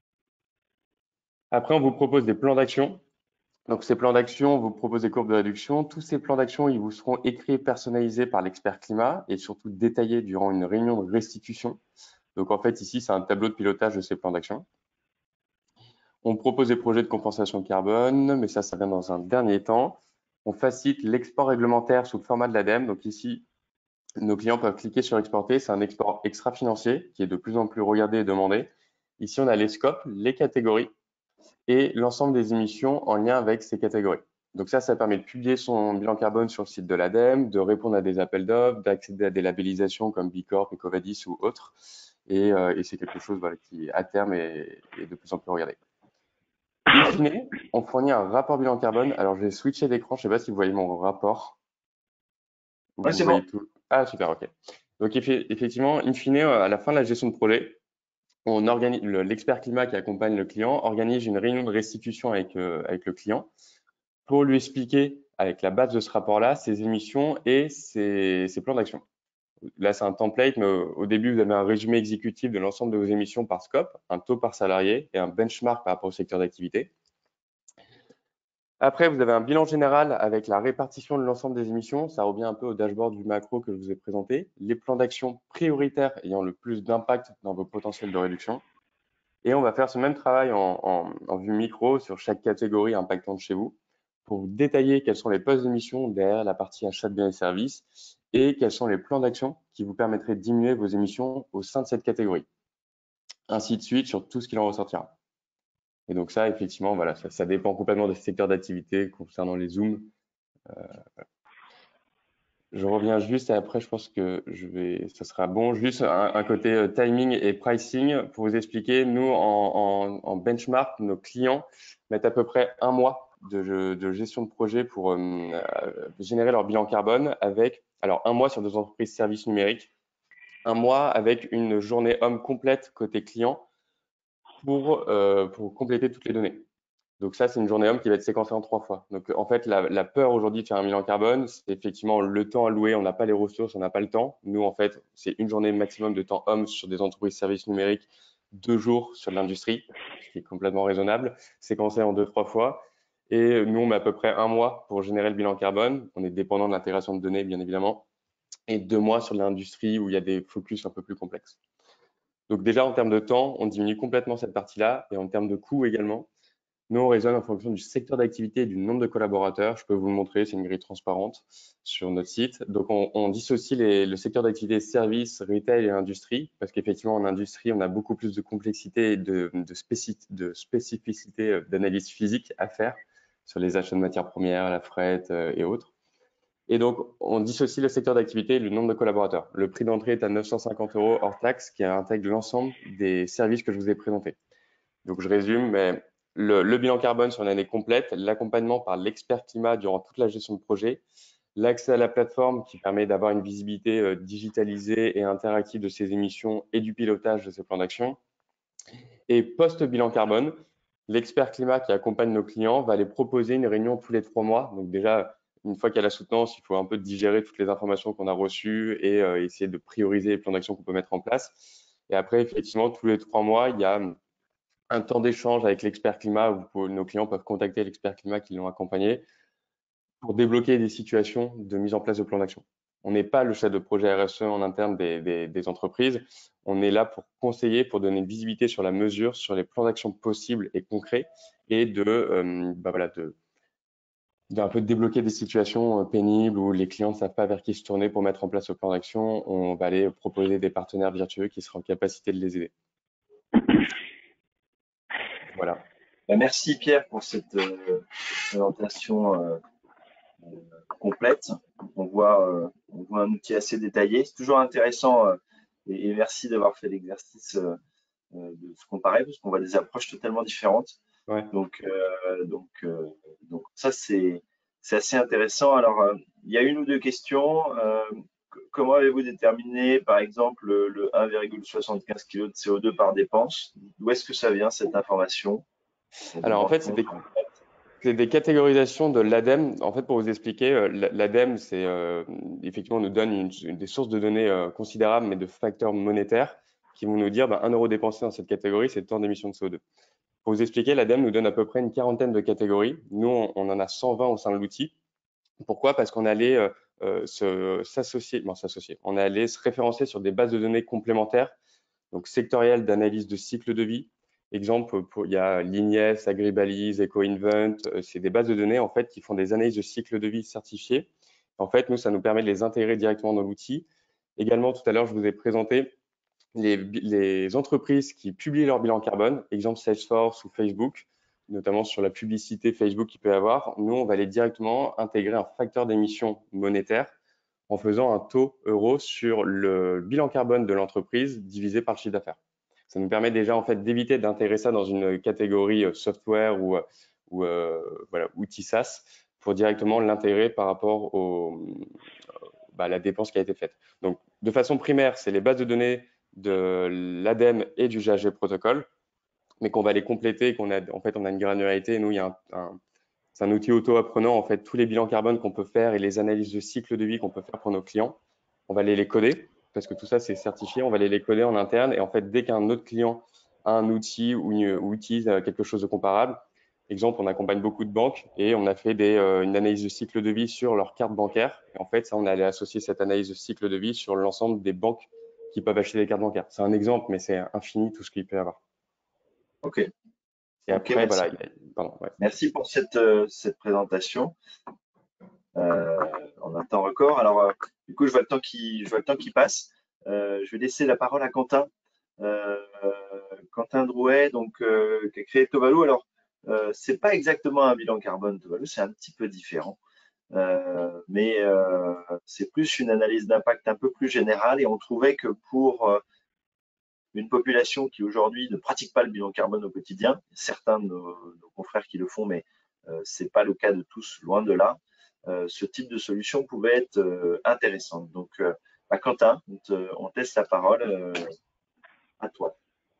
Après, on vous propose des plans d'action. Donc, ces plans d'action, on vous propose des courbes de réduction. Tous ces plans d'action, ils vous seront écrits et personnalisés par l'expert climat et surtout détaillés durant une réunion de restitution. Donc, en fait, ici, c'est un tableau de pilotage de ces plans d'action. On propose des projets de compensation carbone, mais ça vient dans un dernier temps. On facilite l'export réglementaire sous le format de l'ADEME. Donc ici, nos clients peuvent cliquer sur exporter. C'est un export extra-financier qui est de plus en plus regardé et demandé. Ici, on a les scopes, les catégories et l'ensemble des émissions en lien avec ces catégories. Donc ça permet de publier son bilan carbone sur le site de l'ADEME, de répondre à des appels d'offres, d'accéder à des labellisations comme Bicorp, Ecovadis ou autres. Et c'est quelque chose voilà, qui, à terme, est de plus en plus regardé. In fine, on fournit un rapport bilan carbone. Alors, je vais switcher d'écran. Je ne sais pas si vous voyez mon rapport. Ouais, c'est voyez bon. tout. Ah, super, OK. Donc, effectivement, in fine, à la fin de la gestion de projet, on organise l'expert climat qui accompagne le client organise une réunion de restitution avec le client pour lui expliquer, avec la base de ce rapport-là, ses émissions et ses plans d'action. Là, c'est un template, mais au début, vous avez un résumé exécutif de l'ensemble de vos émissions par scope, un taux par salarié et un benchmark par rapport au secteur d'activité. Après, vous avez un bilan général avec la répartition de l'ensemble des émissions. Ça revient un peu au dashboard du macro que je vous ai présenté. Les plans d'action prioritaires ayant le plus d'impact dans vos potentiels de réduction. Et on va faire ce même travail en vue micro sur chaque catégorie impactante chez vous pour vous détailler quels sont les postes d'émission derrière la partie achat de biens et services et quels sont les plans d'action qui vous permettraient de diminuer vos émissions au sein de cette catégorie. Ainsi de suite sur tout ce qu'il en ressortira. Et donc ça, effectivement, voilà, ça dépend complètement des secteurs d'activité concernant les zooms. Je reviens juste et après, je pense que ça sera bon. Juste un côté timing et pricing pour vous expliquer. Nous, en benchmark, nos clients mettent à peu près un mois de gestion de projet pour générer leur bilan carbone avec, alors un mois sur des entreprises services numériques, un mois avec une journée homme complète côté client pour compléter toutes les données. Donc ça, c'est une journée homme qui va être séquencée en 3 fois. Donc en fait, la peur aujourd'hui de faire un bilan carbone, c'est effectivement le temps alloué. On n'a pas les ressources, on n'a pas le temps. Nous, en fait, c'est une journée maximum de temps homme sur des entreprises services numériques, 2 jours sur l'industrie, ce qui est complètement raisonnable, séquencé en 2-3 fois. Et nous, on met à peu près un mois pour générer le bilan carbone. On est dépendant de l'intégration de données, bien évidemment, et 2 mois sur l'industrie où il y a des focus un peu plus complexes. Donc déjà, en termes de temps, on diminue complètement cette partie-là et en termes de coût également. Nous, on raisonne en fonction du secteur d'activité et du nombre de collaborateurs. Je peux vous le montrer, c'est une grille transparente sur notre site. Donc, on dissocie le secteur d'activité services, retail et industrie, parce qu'effectivement, en industrie, on a beaucoup plus de complexité et de spécificité d'analyse physique à faire sur les achats de matières premières, la fret et autres. Et donc, on dissocie le secteur d'activité et le nombre de collaborateurs. Le prix d'entrée est à 950 € hors taxe, qui intègre l'ensemble des services que je vous ai présentés. Donc, je résume, mais le bilan carbone sur l'année complète, l'accompagnement par l'expert climat durant toute la gestion de projet, l'accès à la plateforme qui permet d'avoir une visibilité digitalisée et interactive de ces émissions et du pilotage de ces plans d'action. Et post-bilan carbone, l'expert climat qui accompagne nos clients va les proposer une réunion tous les 3 mois. Donc déjà, une fois qu'il y a la soutenance, il faut un peu digérer toutes les informations qu'on a reçues et essayer de prioriser les plans d'action qu'on peut mettre en place. Et après, effectivement, tous les 3 mois, il y a un temps d'échange avec l'expert climat où nos clients peuvent contacter l'expert climat qui l'ont accompagné pour débloquer des situations de mise en place de plans d'action. On n'est pas le chef de projet RSE en interne des entreprises. On est là pour conseiller, pour donner une visibilité sur la mesure, sur les plans d'action possibles et concrets et de d'un peu débloquer des situations pénibles où les clients ne savent pas vers qui se tourner pour mettre en place le plan d'action. On va aller proposer des partenaires virtueux qui seraient en capacité de les aider. Voilà. Merci Pierre pour cette présentation complète. On voit un outil assez détaillé. C'est toujours intéressant et merci d'avoir fait l'exercice de se comparer parce qu'on voit des approches totalement différentes. Ouais. Donc ça, c'est assez intéressant. Alors, il y a une ou deux questions. Comment avez-vous déterminé, par exemple, le 1,75 kg de CO2 par dépense? D'où est-ce que ça vient, cette information? Alors, en fait, c'est des catégorisations de l'ADEME. En fait, pour vous expliquer, l'ADEME, c'est effectivement nous donne des sources de données considérables, mais de facteurs monétaires qui vont nous dire 1 euro dépensé dans cette catégorie, c'est tant d'émissions de CO2. Pour vous expliquer, l'ADEME nous donne à peu près une quarantaine de catégories. Nous, on en a 120 au sein de l'outil. Pourquoi? Parce qu'on allait s'associer. On allait se référencer sur des bases de données complémentaires, donc sectorielles d'analyse de cycle de vie. Exemple, il y a Lignes, Agribalise, EcoInvent, c'est des bases de données en fait qui font des analyses de cycle de vie certifiées. En fait, nous, ça nous permet de les intégrer directement dans l'outil. Également, tout à l'heure, je vous ai présenté les entreprises qui publient leur bilan carbone, exemple Salesforce ou Facebook, notamment sur la publicité Facebook qu'il peut y avoir. Nous, on va aller directement intégrer un facteur d'émission monétaire en faisant un taux euro sur le bilan carbone de l'entreprise divisé par le chiffre d'affaires. Ça nous permet déjà en fait d'éviter d'intégrer ça dans une catégorie software ou voilà, outils SaaS pour directement l'intégrer par rapport à la dépense qui a été faite. Donc, de façon primaire, c'est les bases de données de l'ADEME et du GHG Protocol, mais qu'on va les compléter, on a une granularité. Nous, c'est un outil auto-apprenant. En fait, tous les bilans carbone qu'on peut faire et les analyses de cycle de vie qu'on peut faire pour nos clients, on va les coder parce que tout ça, c'est certifié. On va les coder en interne. Et en fait, dès qu'un autre client a un outil ou utilise quelque chose de comparable, exemple, on accompagne beaucoup de banques et on a fait une analyse de cycle de vie sur leur carte bancaire. Et en fait, ça, on allait associer cette analyse de cycle de vie sur l'ensemble des banques qui peuvent acheter des cartes bancaires. C'est un exemple, mais c'est infini tout ce qu'il peut y avoir. Ok. Et après, merci. voilà. Ouais. Merci pour cette présentation. En un temps record. Alors, du coup, je vois le temps qui passe. Je vais laisser la parole à Quentin. Quentin Drouet, donc, qui a créé Tovalou. Alors, c'est pas exactement un bilan carbone, Tovalou, c'est un petit peu différent. Mais c'est plus une analyse d'impact un peu plus générale et on trouvait que pour une population qui aujourd'hui ne pratique pas le bilan carbone au quotidien, certains de nos confrères qui le font, mais c'est pas le cas de tous, loin de là, ce type de solution pouvait être intéressante. Donc, Quentin, on te laisse la parole, à toi.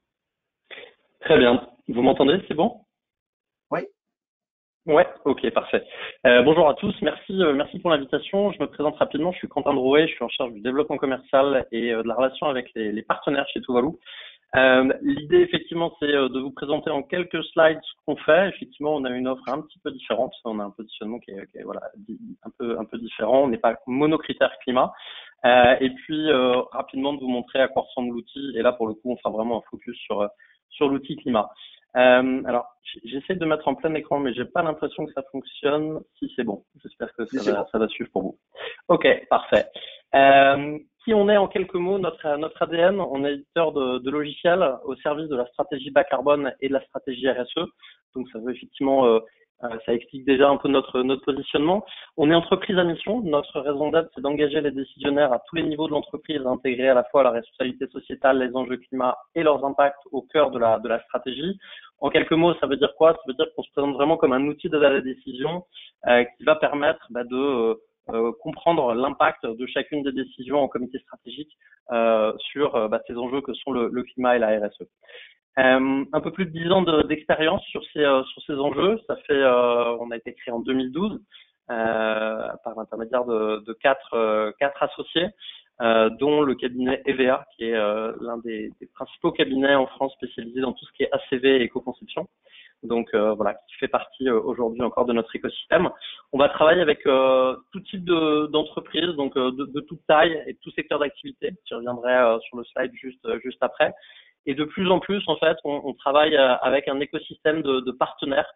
Très bien. Vous m'entendez, c'est bon? Oui. Ouais, ok, parfait. Bonjour à tous, merci pour l'invitation. Je me présente rapidement, je suis Quentin Drouet, je suis en charge du développement commercial et de la relation avec les partenaires chez Tuvalu. L'idée, effectivement, c'est de vous présenter en quelques slides ce qu'on fait. Effectivement, on a une offre un petit peu différente. On a un positionnement qui est voilà, un peu différent. On n'est pas monocritère climat. Et puis, rapidement, de vous montrer à quoi ressemble l'outil. Et là, pour le coup, on fera vraiment un focus sur l'outil climat. Alors, j'essaie de mettre en plein écran, mais j'ai pas l'impression que ça fonctionne. Si c'est bon, j'espère que ça va suivre pour vous. Ok, parfait. Qui on est en quelques mots, notre ADN, on est éditeur de logiciels au service de la stratégie bas carbone et de la stratégie RSE. Donc ça veut effectivement, ça explique déjà un peu notre positionnement. On est entreprise à mission. Notre raison d'être, c'est d'engager les décisionnaires à tous les niveaux de l'entreprise à intégrer à la fois la responsabilité sociétale, les enjeux climat et leurs impacts au cœur de la stratégie. En quelques mots, ça veut dire quoi? Ça veut dire qu'on se présente vraiment comme un outil de la décision qui va permettre de comprendre l'impact de chacune des décisions en comité stratégique sur ces enjeux que sont le climat et la RSE. Un peu plus de 10 ans d'expérience sur ces enjeux. Ça fait, on a été créé en 2012 par l'intermédiaire de quatre associés, dont le cabinet EVA, qui est l'un des principaux cabinets en France spécialisés dans tout ce qui est ACV et éco-conception. Donc voilà, qui fait partie aujourd'hui encore de notre écosystème. On va travailler avec tout type d'entreprises, donc de toute taille et de tout secteur d'activité. J'y reviendrai sur le slide juste après. Et de plus en plus, en fait, on travaille avec un écosystème de partenaires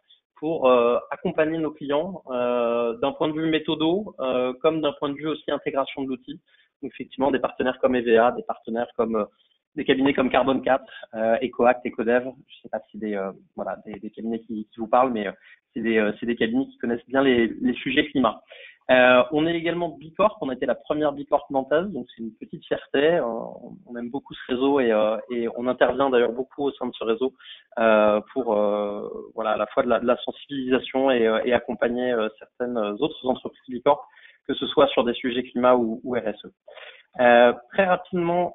pour accompagner nos clients d'un point de vue méthodo comme d'un point de vue aussi intégration de l'outil. Donc effectivement des partenaires comme EVA, des partenaires comme des cabinets comme Carbone 4, EcoAct, EcoDev. Je sais pas si des cabinets qui vous parlent, mais c'est des cabinets qui connaissent bien les sujets climat. On est également Bicorp, on a été la première Bicorp nantaise, donc c'est une petite fierté. On aime beaucoup ce réseau et on intervient d'ailleurs beaucoup au sein de ce réseau pour à la fois de la sensibilisation et accompagner certaines autres entreprises Bicorp, que ce soit sur des sujets climat ou RSE. Très rapidement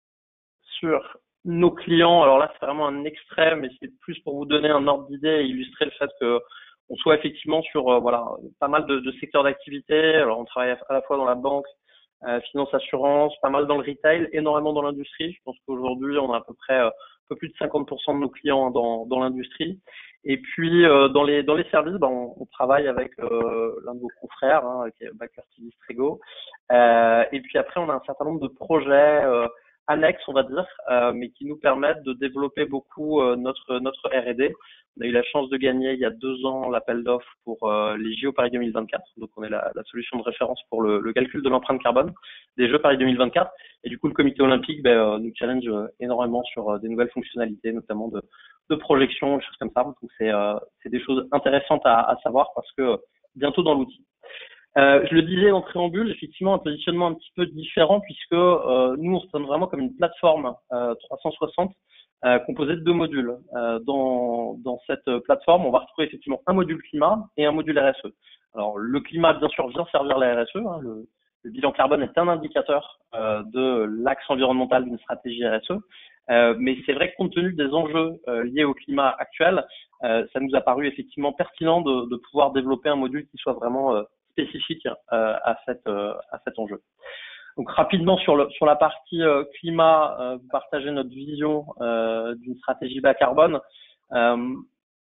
sur nos clients, alors là c'est vraiment un extrait, mais c'est plus pour vous donner un ordre d'idée et illustrer le fait que on soit effectivement sur pas mal de secteurs d'activité. Alors on travaille à la fois dans la banque, finance, assurance, pas mal dans le retail, énormément dans l'industrie. Je pense qu'aujourd'hui on a à peu près un peu plus de 50% de nos clients dans l'industrie. Et puis dans les services, on travaille avec l'un de vos confrères, qui est Baker Tilly Strego. Et puis après on a un certain nombre de projets annexes, on va dire, mais qui nous permettent de développer beaucoup notre R&D. On a eu la chance de gagner il y a 2 ans l'appel d'offres pour les JO Paris 2024. Donc on est la solution de référence pour le calcul de l'empreinte carbone des Jeux Paris 2024. Et du coup le comité olympique nous challenge énormément sur des nouvelles fonctionnalités, notamment de projection, des choses comme ça. Donc c'est des choses intéressantes à savoir parce que bientôt dans l'outil. Je le disais en préambule, effectivement un positionnement un petit peu différent puisque nous on se donne vraiment comme une plateforme 360 composée de 2 modules. Dans cette plateforme, on va retrouver effectivement un module climat et un module RSE. Alors le climat bien sûr vient servir la RSE, le bilan carbone est un indicateur de l'axe environnemental d'une stratégie RSE. Mais c'est vrai que compte tenu des enjeux liés au climat actuel, ça nous a paru effectivement pertinent de pouvoir développer un module qui soit vraiment spécifique à cet enjeu. Donc rapidement sur la partie climat, vous partagez notre vision d'une stratégie bas carbone. On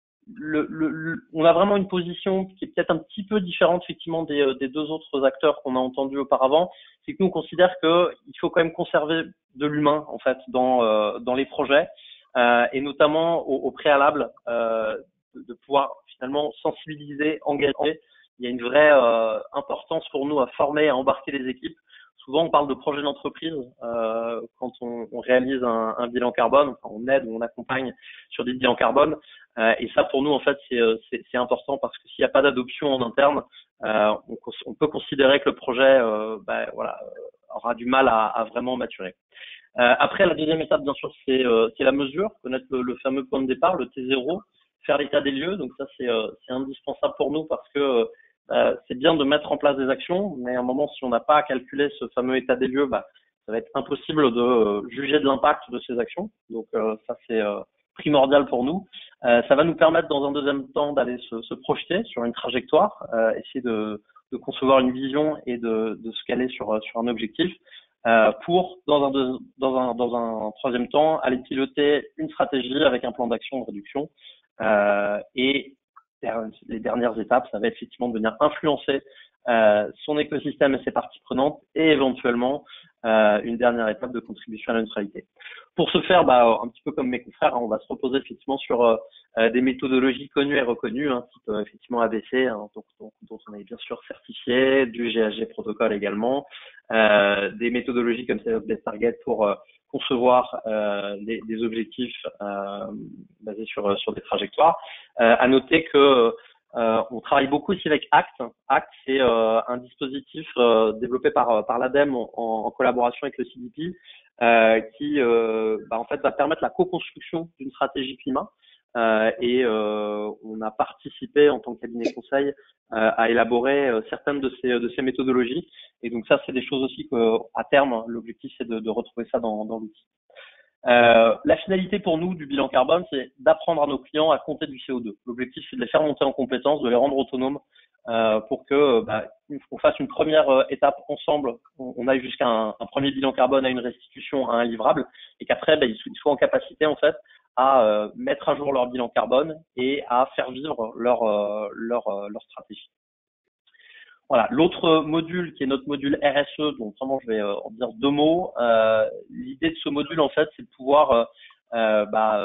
a vraiment une position qui est peut-être un petit peu différente effectivement des 2 autres acteurs qu'on a entendus auparavant. C'est que nous on considère qu'il faut quand même conserver de l'humain en fait dans les projets et notamment au préalable de pouvoir finalement sensibiliser, engager. Il y a une vraie importance pour nous à former, à embarquer les équipes. Souvent, on parle de projet d'entreprise quand on réalise un bilan carbone. Enfin, on aide ou on accompagne sur des bilans carbone. Et ça, pour nous, en fait, c'est important parce que s'il n'y a pas d'adoption en interne, on peut considérer que le projet aura du mal à vraiment maturer. Après, la deuxième étape, bien sûr, c'est la mesure, connaître le fameux point de départ, le T0, faire l'état des lieux. Donc ça, c'est indispensable pour nous parce que c'est bien de mettre en place des actions, mais à un moment, si on n'a pas calculé ce fameux état des lieux, ça va être impossible de juger de l'impact de ces actions. Donc ça, c'est primordial pour nous. Ça va nous permettre, dans un deuxième temps, d'aller se projeter sur une trajectoire, essayer de concevoir une vision et de se caler sur un objectif, pour, dans un troisième temps, aller piloter une stratégie avec un plan d'action de réduction. Et les dernières étapes, ça va être effectivement de venir influencer son écosystème et ses parties prenantes et éventuellement une dernière étape de contribution à la neutralité. Pour ce faire, un petit peu comme mes confrères, on va se reposer effectivement sur des méthodologies connues et reconnues, type effectivement ABC, dont on est bien sûr certifié, du GHG protocole également, des méthodologies comme Science-Based Target pour concevoir des objectifs basés sur des trajectoires. À noter que on travaille beaucoup aussi avec ACT. ACT, c'est un dispositif développé par l'ADEME en collaboration avec le CDP, qui en fait va permettre la co-construction d'une stratégie climat. Et on a participé en tant que cabinet conseil à élaborer certaines de ces méthodologies. Et donc ça, c'est des choses aussi qu'à terme, l'objectif c'est de retrouver ça dans l'outil. La finalité pour nous du bilan carbone, c'est d'apprendre à nos clients à compter du CO2. L'objectif, c'est de les faire monter en compétences, de les rendre autonomes pour que on fasse une première étape ensemble, on aille jusqu'à un premier bilan carbone, à une restitution, à un livrable, et qu'après, ils soient en capacité en fait à mettre à jour leur bilan carbone et à faire vivre leur stratégie. Voilà, l'autre module qui est notre module RSE, donc vraiment je vais en dire 2 mots. L'idée de ce module en fait, c'est de pouvoir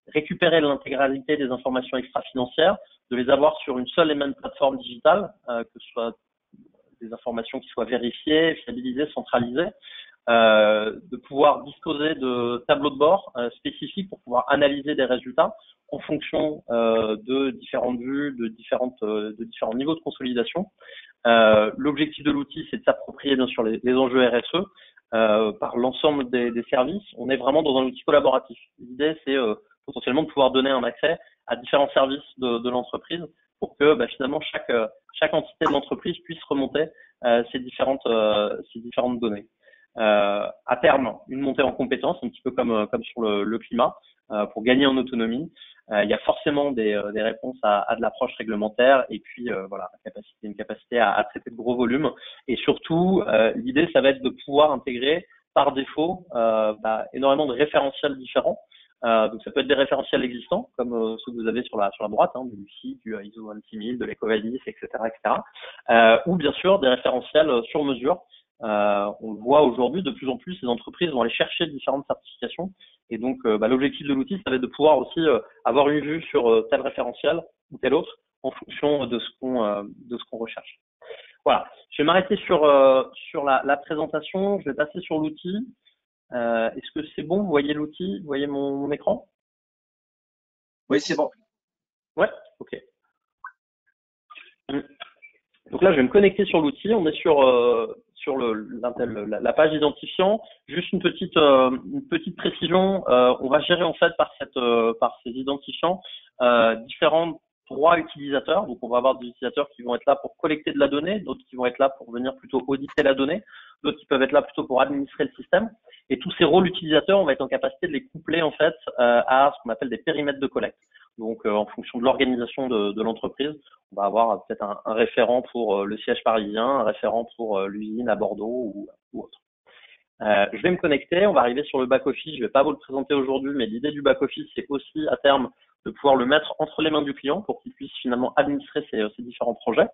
récupérer l'intégralité des informations extra-financières, de les avoir sur une seule et même plateforme digitale, que ce soit des informations qui soient vérifiées, fiabilisées, centralisées, de pouvoir disposer de tableaux de bord spécifiques pour pouvoir analyser des résultats en fonction de différentes vues, de différents niveaux de consolidation. L'objectif de l'outil, c'est de s'approprier bien sûr les enjeux RSE par l'ensemble des services. On est vraiment dans un outil collaboratif. L'idée, c'est potentiellement de pouvoir donner un accès à différents services de l'entreprise pour que finalement chaque entité de l'entreprise puisse remonter ces différentes données. À terme, une montée en compétences, un petit peu comme sur le climat, pour gagner en autonomie. Il y a forcément des réponses à de l'approche réglementaire et puis voilà, une capacité à traiter de gros volumes. Et surtout, l'idée, ça va être de pouvoir intégrer par défaut énormément de référentiels différents. Donc ça peut être des référentiels existants, comme ceux que vous avez sur la droite, du Lucie, du ISO 26000, de l'Ecovalis, etc., ou bien sûr des référentiels sur mesure. On le voit aujourd'hui, de plus en plus, les entreprises vont aller chercher différentes certifications. Et donc, l'objectif de l'outil, ça va être de pouvoir aussi avoir une vue sur tel référentiel ou tel autre en fonction de ce qu'on recherche. Voilà. Je vais m'arrêter sur la présentation. Je vais passer sur l'outil. Est-ce que c'est bon? Vous voyez l'outil? Vous voyez mon écran? Oui, c'est bon. Ouais, ok. Donc là, je vais me connecter sur l'outil. On est sur la page identifiant. Juste une petite précision. On va gérer en fait par ces identifiants différents droits utilisateurs. Donc, on va avoir des utilisateurs qui vont être là pour collecter de la donnée, d'autres qui vont être là pour venir plutôt auditer la donnée, d'autres qui peuvent être là plutôt pour administrer le système. Et tous ces rôles utilisateurs, on va être en capacité de les coupler en fait à ce qu'on appelle des périmètres de collecte. Donc, en fonction de l'organisation de l'entreprise, on va avoir peut-être un référent pour le siège parisien, un référent pour l'usine à Bordeaux ou autre. Je vais me connecter, on va arriver sur le back-office. Je vais pas vous le présenter aujourd'hui, mais l'idée du back-office, c'est aussi à terme de pouvoir le mettre entre les mains du client pour qu'il puisse finalement administrer ces différents projets.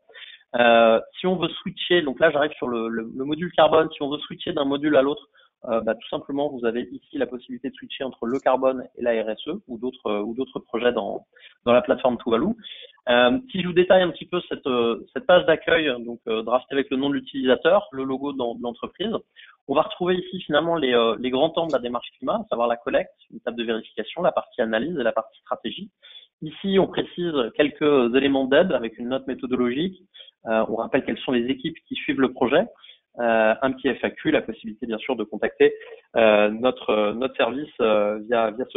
Si on veut switcher, donc là j'arrive sur le module carbone, si on veut switcher d'un module à l'autre, tout simplement vous avez ici la possibilité de switcher entre le carbone et la RSE ou d'autres projets dans la plateforme Tuvalu. Si je vous détaille un petit peu cette page d'accueil, donc draftée avec le nom de l'utilisateur, le logo de l'entreprise, on va retrouver ici finalement les grands temps de la démarche climat, à savoir la collecte, une table de vérification, la partie analyse et la partie stratégie. Ici, on précise quelques éléments d'aide avec une note méthodologique. On rappelle quelles sont les équipes qui suivent le projet. Un petit FAQ, la possibilité bien sûr de contacter notre service via ce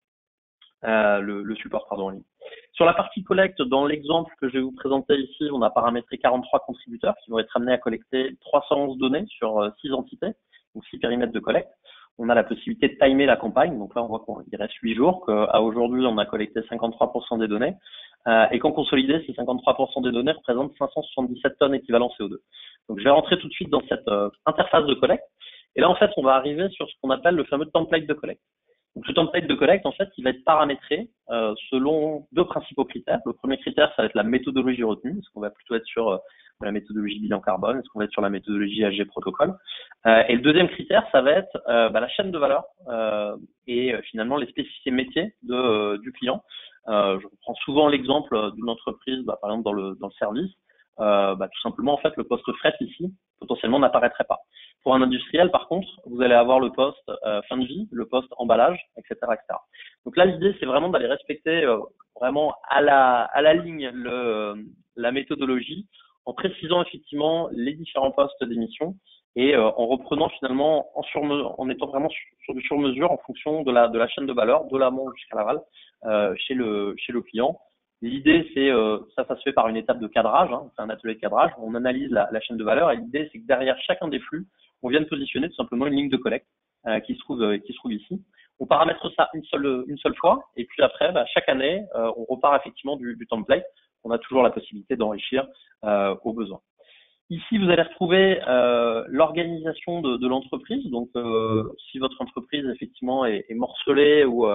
chat, le support en ligne. Sur la partie collecte, dans l'exemple que je vais vous présenter ici, on a paramétré 43 contributeurs qui vont être amenés à collecter 311 données sur 6 entités, donc 6 périmètres de collecte. On a la possibilité de timer la campagne, donc là on voit qu'il reste 8 jours, qu'à aujourd'hui on a collecté 53% des données, et qu'en consolidé, ces 53% des données représentent 577 tonnes équivalent CO2. Donc je vais rentrer tout de suite dans cette interface de collecte, et là en fait on va arriver sur ce qu'on appelle le fameux template de collecte. Donc, ce template de collecte, en fait, il va être paramétré selon deux principaux critères. Le premier critère, ça va être la méthodologie retenue. Est-ce qu'on va plutôt être sur la méthodologie bilan carbone? Est-ce qu'on va être sur la méthodologie AG protocole? Et le deuxième critère, ça va être la chaîne de valeur et finalement les spécificités métiers du client. Je prends souvent l'exemple d'une entreprise, par exemple dans le service. Tout simplement, en fait, le poste fret ici, potentiellement, n'apparaîtrait pas. Pour un industriel, par contre, vous allez avoir le poste fin de vie, le poste emballage, etc., etc. Donc là, l'idée, c'est vraiment d'aller respecter vraiment à la ligne la méthodologie, en précisant effectivement les différents postes d'émission et en reprenant finalement en étant vraiment sur du sur-mesure en fonction de la chaîne de valeur, de l'amont jusqu'à l'aval, chez le client. L'idée, c'est ça se fait par une étape de cadrage, on fait un atelier de cadrage, on analyse la chaîne de valeur et l'idée, c'est que derrière chacun des flux, on vient de positionner tout simplement une ligne de collecte qui se trouve ici. On paramètre ça une seule fois et puis après, chaque année, on repart effectivement du template. On a toujours la possibilité d'enrichir au besoin. Ici, vous allez retrouver l'organisation de l'entreprise. Donc, si votre entreprise effectivement est morcelée ou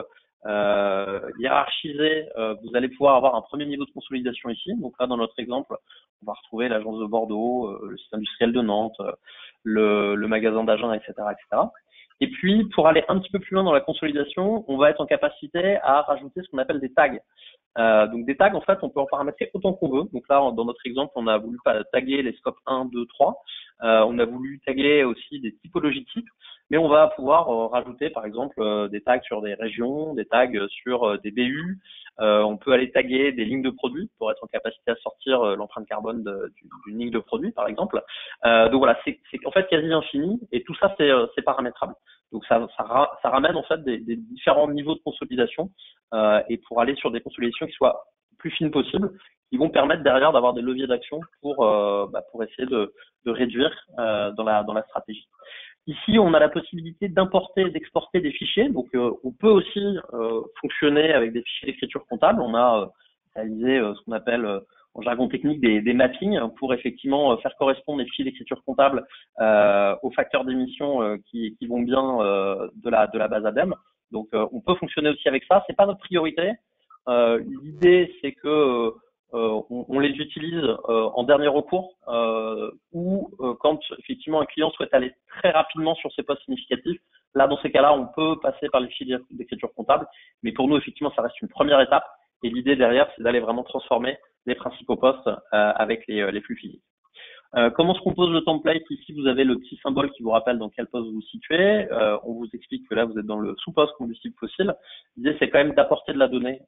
hiérarchisée, vous allez pouvoir avoir un premier niveau de consolidation ici. Donc là, dans notre exemple, on va retrouver l'agence de Bordeaux, le site industriel de Nantes, le magasin d'Agen, etc., etc. Et puis, pour aller un petit peu plus loin dans la consolidation, on va être en capacité à rajouter ce qu'on appelle des tags. Donc des tags, en fait, on peut en paramétrer autant qu'on veut. Donc là, dans notre exemple, on a voulu taguer les scopes 1, 2, 3. On a voulu taguer aussi des typologies de types, mais on va pouvoir rajouter, par exemple, des tags sur des régions, des tags sur des BU. On peut aller taguer des lignes de produits pour être en capacité à sortir l'empreinte carbone d'une ligne de produit, par exemple. Donc voilà, c'est en fait quasi infini, et tout ça, c'est paramétrable. Donc ça ramène en fait des différents niveaux de consolidation, et pour aller sur des consolidations qui soient plus fines possibles, qui vont permettre derrière d'avoir des leviers d'action pour essayer de réduire dans la stratégie. Ici, on a la possibilité d'importer et d'exporter des fichiers. Donc, on peut aussi fonctionner avec des fichiers d'écriture comptable. On a réalisé ce qu'on appelle en jargon technique des mappings pour effectivement faire correspondre les fichiers d'écriture comptable aux facteurs d'émission qui vont bien de la base ADEME. Donc, on peut fonctionner aussi avec ça. C'est pas notre priorité. L'idée, c'est que on les utilise en dernier recours ou quand effectivement un client souhaite aller très rapidement sur ses postes significatifs. Là, dans ces cas-là, on peut passer par les fichiers d'écriture comptable, mais pour nous, effectivement, ça reste une première étape. Et l'idée derrière, c'est d'aller vraiment transformer les principaux postes avec les flux physiques. Comment se compose le template? Ici, vous avez le petit symbole qui vous rappelle dans quel poste vous vous situez. On vous explique que là, vous êtes dans le sous-poste combustible fossile. L'idée, c'est quand même d'apporter de la donnée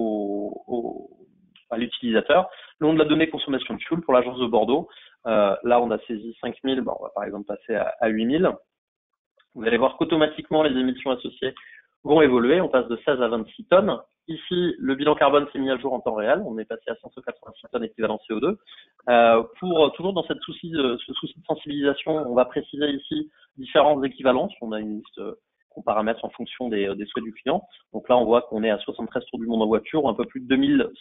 à l'utilisateur. Le nom de la donnée consommation de fuel pour l'agence de Bordeaux. Là, on a saisi 5000. Bon, on va par exemple passer à 8000. Vous allez voir qu'automatiquement, les émissions associées vont évoluer. On passe de 16 à 26 tonnes. Ici, le bilan carbone s'est mis à jour en temps réel. On est passé à 586 tonnes équivalent CO2. Toujours dans ce souci de sensibilisation, on va préciser ici différentes équivalences. On a une liste qu'on paramètre en fonction des souhaits du client. Donc là, on voit qu'on est à 73 tours du monde en voiture, ou un peu plus de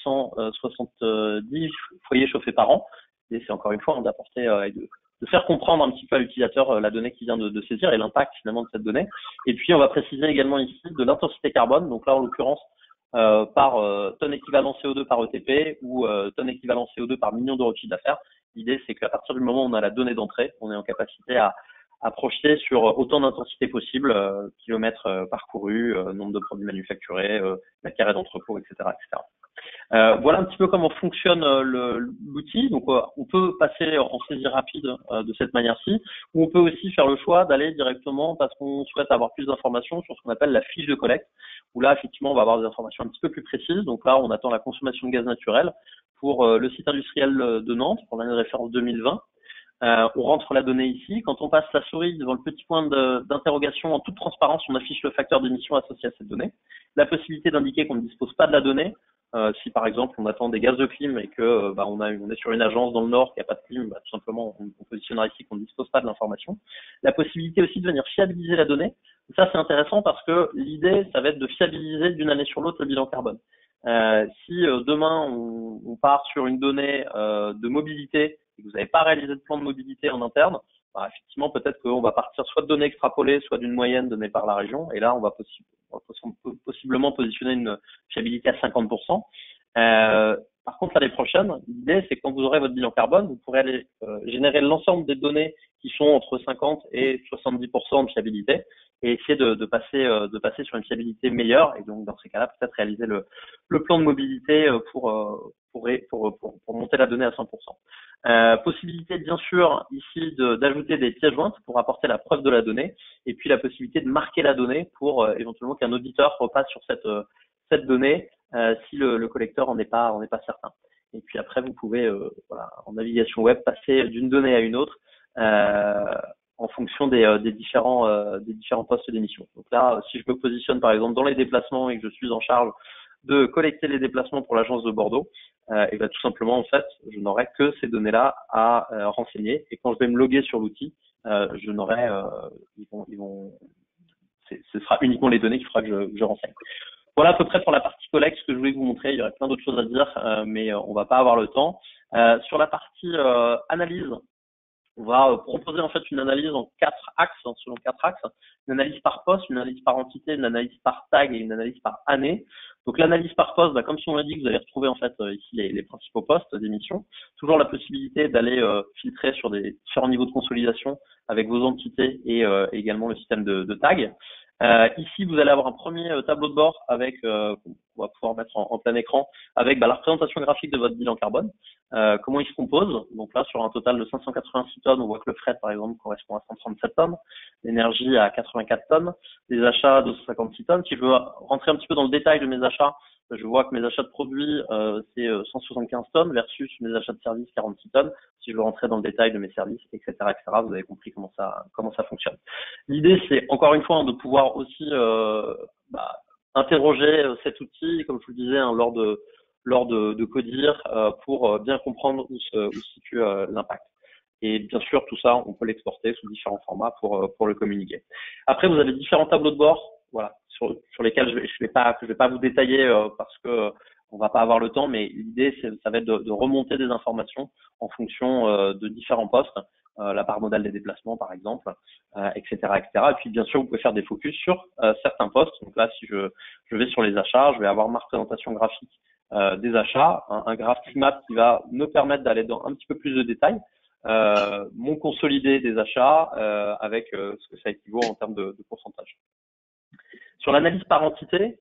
2170 foyers chauffés par an. Et c'est encore une fois d'apporter et de faire comprendre un petit peu à l'utilisateur la donnée qu'il vient de saisir et l'impact finalement de cette donnée. Et puis, on va préciser également ici de l'intensité carbone. Donc là, en l'occurrence, par tonne équivalent CO2 par ETP ou tonne équivalent CO2 par million d'euros de chiffre d'affaires. L'idée, c'est qu'à partir du moment où on a la donnée d'entrée, on est en capacité à projeter sur autant d'intensité possible, kilomètres parcourus, nombre de produits manufacturés, la carré d'entrepôt, etc., etc. Voilà un petit peu comment fonctionne l'outil. Donc, on peut passer en saisie rapide de cette manière-ci, ou on peut aussi faire le choix d'aller directement parce qu'on souhaite avoir plus d'informations sur ce qu'on appelle la fiche de collecte, où là, effectivement, on va avoir des informations un petit peu plus précises. Donc là, on attend la consommation de gaz naturel pour le site industriel de Nantes, pour l'année de référence 2020. On rentre la donnée ici. Quand on passe la souris devant le petit point d'interrogation, en toute transparence, on affiche le facteur d'émission associé à cette donnée. La possibilité d'indiquer qu'on ne dispose pas de la donnée. Si par exemple on attend des gaz de clim et que on est sur une agence dans le Nord qui n'a pas de clim, tout simplement on positionnera ici qu'on ne dispose pas de l'information. La possibilité aussi de venir fiabiliser la donnée. Ça c'est intéressant parce que l'idée ça va être de fiabiliser d'une année sur l'autre le bilan carbone. Si demain on part sur une donnée de mobilité et que vous n'avez pas réalisé de plan de mobilité en interne, effectivement peut-être qu'on va partir soit de données extrapolées, soit d'une moyenne donnée par la région, et là on va possiblement positionner une fiabilité à 50%. Par contre, l'année prochaine, l'idée c'est que quand vous aurez votre bilan carbone, vous pourrez aller générer l'ensemble des données qui sont entre 50 et 70% de fiabilité, et essayer de passer sur une fiabilité meilleure, et donc dans ces cas-là peut-être réaliser le plan de mobilité pour monter la donnée à 100%. Possibilité bien sûr ici d'ajouter des pièces jointes pour apporter la preuve de la donnée, et puis la possibilité de marquer la donnée pour éventuellement qu'un auditeur repasse sur cette donnée si le collecteur n'est pas certain. Et puis après vous pouvez en navigation web passer d'une donnée à une autre en fonction des différents postes d'émission. Donc là, si je me positionne par exemple dans les déplacements et que je suis en charge de collecter les déplacements pour l'agence de Bordeaux, et tout simplement en fait, je n'aurai que ces données-là à renseigner. Et quand je vais me loguer sur l'outil, je n'aurai, ce sera uniquement les données qu'il faudra que je renseigne. Voilà à peu près pour la partie collecte ce que je voulais vous montrer. Il y aurait plein d'autres choses à dire, mais on va pas avoir le temps. Sur la partie analyse, On va proposer en fait une analyse en 4 axes, selon 4 axes, une analyse par poste, une analyse par entité, une analyse par tag et une analyse par année. Donc l'analyse par poste, comme son nom l'indique, vous allez retrouver en fait ici les principaux postes d'émission. Toujours la possibilité d'aller filtrer sur des différents niveaux de consolidation avec vos entités et également le système de tag. Ici, vous allez avoir un premier tableau de bord avec, on va pouvoir mettre en plein écran, avec la représentation graphique de votre bilan carbone, comment il se compose. Donc là, sur un total de 586 tonnes, on voit que le fret, par exemple, correspond à 137 tonnes, l'énergie à 84 tonnes, les achats à 256 tonnes. Si je veux rentrer un petit peu dans le détail de mes achats, je vois que mes achats de produits, c'est 175 tonnes versus mes achats de services, 46 tonnes. Si je veux rentrer dans le détail de mes services, etc., vous avez compris comment ça fonctionne. L'idée, c'est encore une fois de pouvoir aussi interroger cet outil, comme je vous le disais, lors de Codir, pour bien comprendre où se situe l'impact. Et bien sûr, tout ça, on peut l'exporter sous différents formats pour le communiquer. Après, vous avez différents tableaux de bord, voilà, sur lesquels je vais pas vous détailler parce que on va pas avoir le temps, mais l'idée, ça va être de remonter des informations en fonction de différents postes, la part modale des déplacements, par exemple, etc., etc. Et puis, bien sûr, vous pouvez faire des focus sur certains postes. Donc là, si je vais sur les achats, je vais avoir ma représentation graphique des achats, un graph CliMap qui va me permettre d'aller dans un petit peu plus de détails, mon consolidé des achats avec ce que ça équivaut en termes de pourcentage. Sur l'analyse par entité,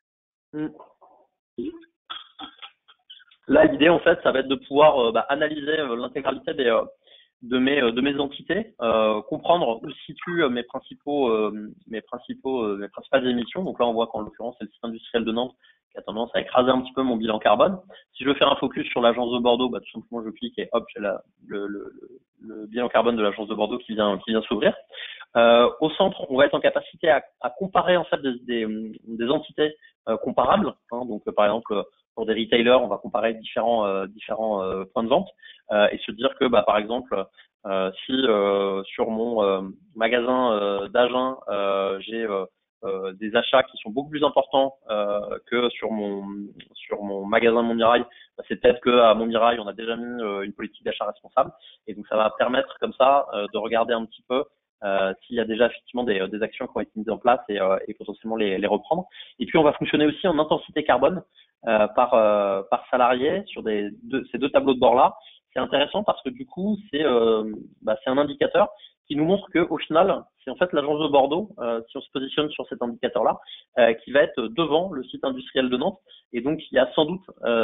là l'idée en fait ça va être de pouvoir analyser l'intégralité de mes entités, comprendre où se situent mes principales émissions. Donc là on voit qu'en l'occurrence c'est le site industriel de Nantes qui a tendance à écraser un petit peu mon bilan carbone. Si je veux faire un focus sur l'agence de Bordeaux, tout simplement je clique et hop, j'ai le bilan carbone de l'agence de Bordeaux qui vient s'ouvrir. Au centre, on va être en capacité à comparer en fait des entités comparables. Donc par exemple pour des retailers, on va comparer différents points de vente et se dire que par exemple si sur mon magasin d'Agen j'ai des achats qui sont beaucoup plus importants que sur mon magasin Montmirail, c'est peut-être qu'à Montmirail on a déjà mis une politique d'achat responsable et donc ça va permettre comme ça de regarder un petit peu s'il y a déjà effectivement des actions qui ont été mises en place et potentiellement les reprendre. Et puis on va fonctionner aussi en intensité carbone par salarié sur ces deux tableaux de bord là. C'est intéressant parce que du coup c'est un indicateur qui nous montre que au final c'est en fait l'agence de Bordeaux, si on se positionne sur cet indicateur là, qui va être devant le site industriel de Nantes. Et donc il y a sans doute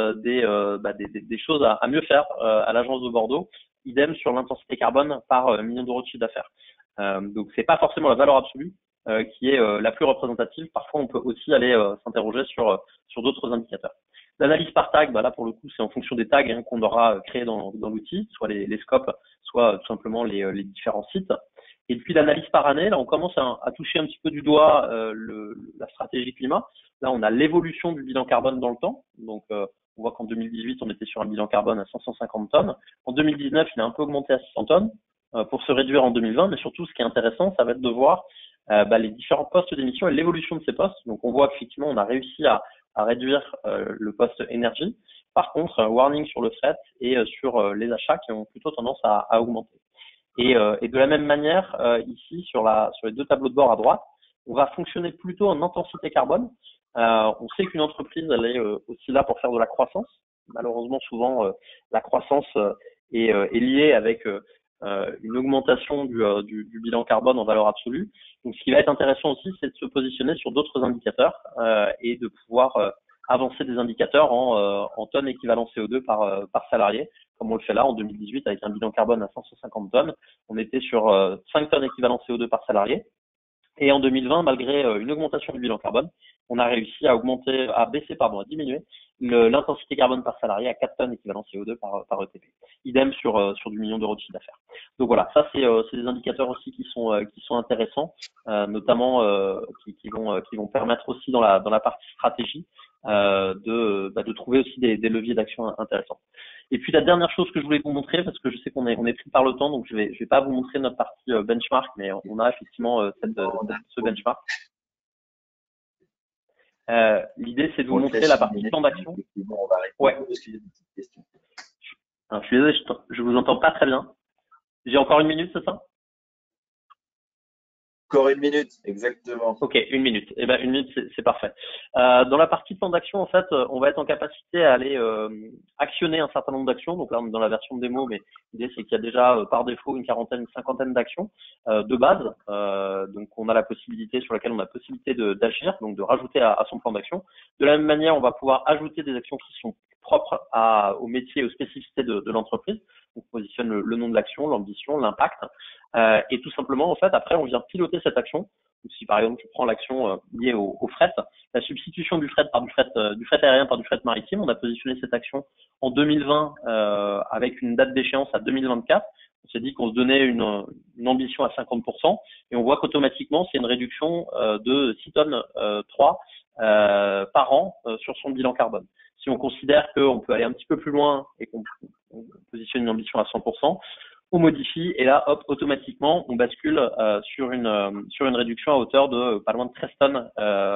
des choses à mieux faire à l'agence de Bordeaux. Idem sur l'intensité carbone par million d'euros de chiffre d'affaires. Donc c'est pas forcément la valeur absolue qui est la plus représentative. Parfois on peut aussi aller s'interroger sur d'autres indicateurs. L'analyse par tag, là pour le coup c'est en fonction des tags qu'on aura créés dans l'outil, soit les scopes, soit tout simplement les différents sites. Et puis l'analyse par année, là on commence à toucher un petit peu du doigt la stratégie climat. Là on a l'évolution du bilan carbone dans le temps. Donc on voit qu'en 2018 on était sur un bilan carbone à 550 tonnes. En 2019 il a un peu augmenté à 600 tonnes pour se réduire en 2020. Mais surtout ce qui est intéressant, ça va être de voir les différents postes d'émission et l'évolution de ces postes. Donc on voit qu'effectivement on a réussi à réduire le poste énergie. Par contre, warning sur le fret et sur les achats qui ont plutôt tendance à augmenter. Et de la même manière, ici sur les deux tableaux de bord à droite, on va fonctionner plutôt en intensité carbone. On sait qu'une entreprise elle est aussi là pour faire de la croissance. Malheureusement, souvent la croissance est liée avec une augmentation du bilan carbone en valeur absolue. Donc, ce qui va être intéressant aussi, c'est de se positionner sur d'autres indicateurs et de pouvoir avancer des indicateurs en tonnes équivalent CO2 par salarié, comme on le fait là en 2018 avec un bilan carbone à 550 tonnes. On était sur 5 tonnes équivalent CO2 par salarié. Et en 2020, malgré une augmentation du bilan carbone, on a réussi à diminuer l'intensité carbone par salarié à 4 tonnes équivalent CO2 par ETP. Idem sur du million d'euros de chiffre d'affaires. Donc voilà, ça c'est des indicateurs aussi qui sont intéressants, notamment qui vont permettre aussi dans la partie stratégie de trouver aussi des leviers d'action intéressants. Et puis la dernière chose que je voulais vous montrer, parce que je sais qu'on est pris par le temps, donc je vais pas vous montrer notre partie benchmark, mais on a effectivement ce benchmark. L'idée c'est de vous montrer la partie plan d'action. Ouais. Alors, je suis désolé, je vous entends pas très bien. J'ai encore 1 minute, c'est ça? Encore 1 minute, exactement. Ok, 1 minute. Eh ben 1 minute, c'est parfait. Dans la partie plan d'action, en fait, on va être en capacité à aller actionner un certain nombre d'actions. Donc là, on est dans la version démo, mais l'idée c'est qu'il y a déjà par défaut une quarantaine, une cinquantaine d'actions de base. Donc on a la possibilité sur laquelle on a la possibilité d'agir, donc de rajouter à son plan d'action. De la même manière, on va pouvoir ajouter des actions qui sont propres au métier et aux spécificités de l'entreprise. On positionne le nom de l'action, l'ambition, l'impact, et tout simplement, en fait, après, on vient piloter cette action. Donc, si par exemple, je prends l'action liée au fret, la substitution du fret par du fret aérien par du fret maritime, on a positionné cette action en 2020 avec une date d'échéance à 2024. On s'est dit qu'on se donnait une ambition à 50% et on voit qu'automatiquement, c'est une réduction de 6 tonnes 3 par an sur son bilan carbone. Si on considère qu'on peut aller un petit peu plus loin et qu'on positionne une ambition à 100%, on modifie et là, hop, automatiquement, on bascule sur une réduction à hauteur de pas loin de 13 tonnes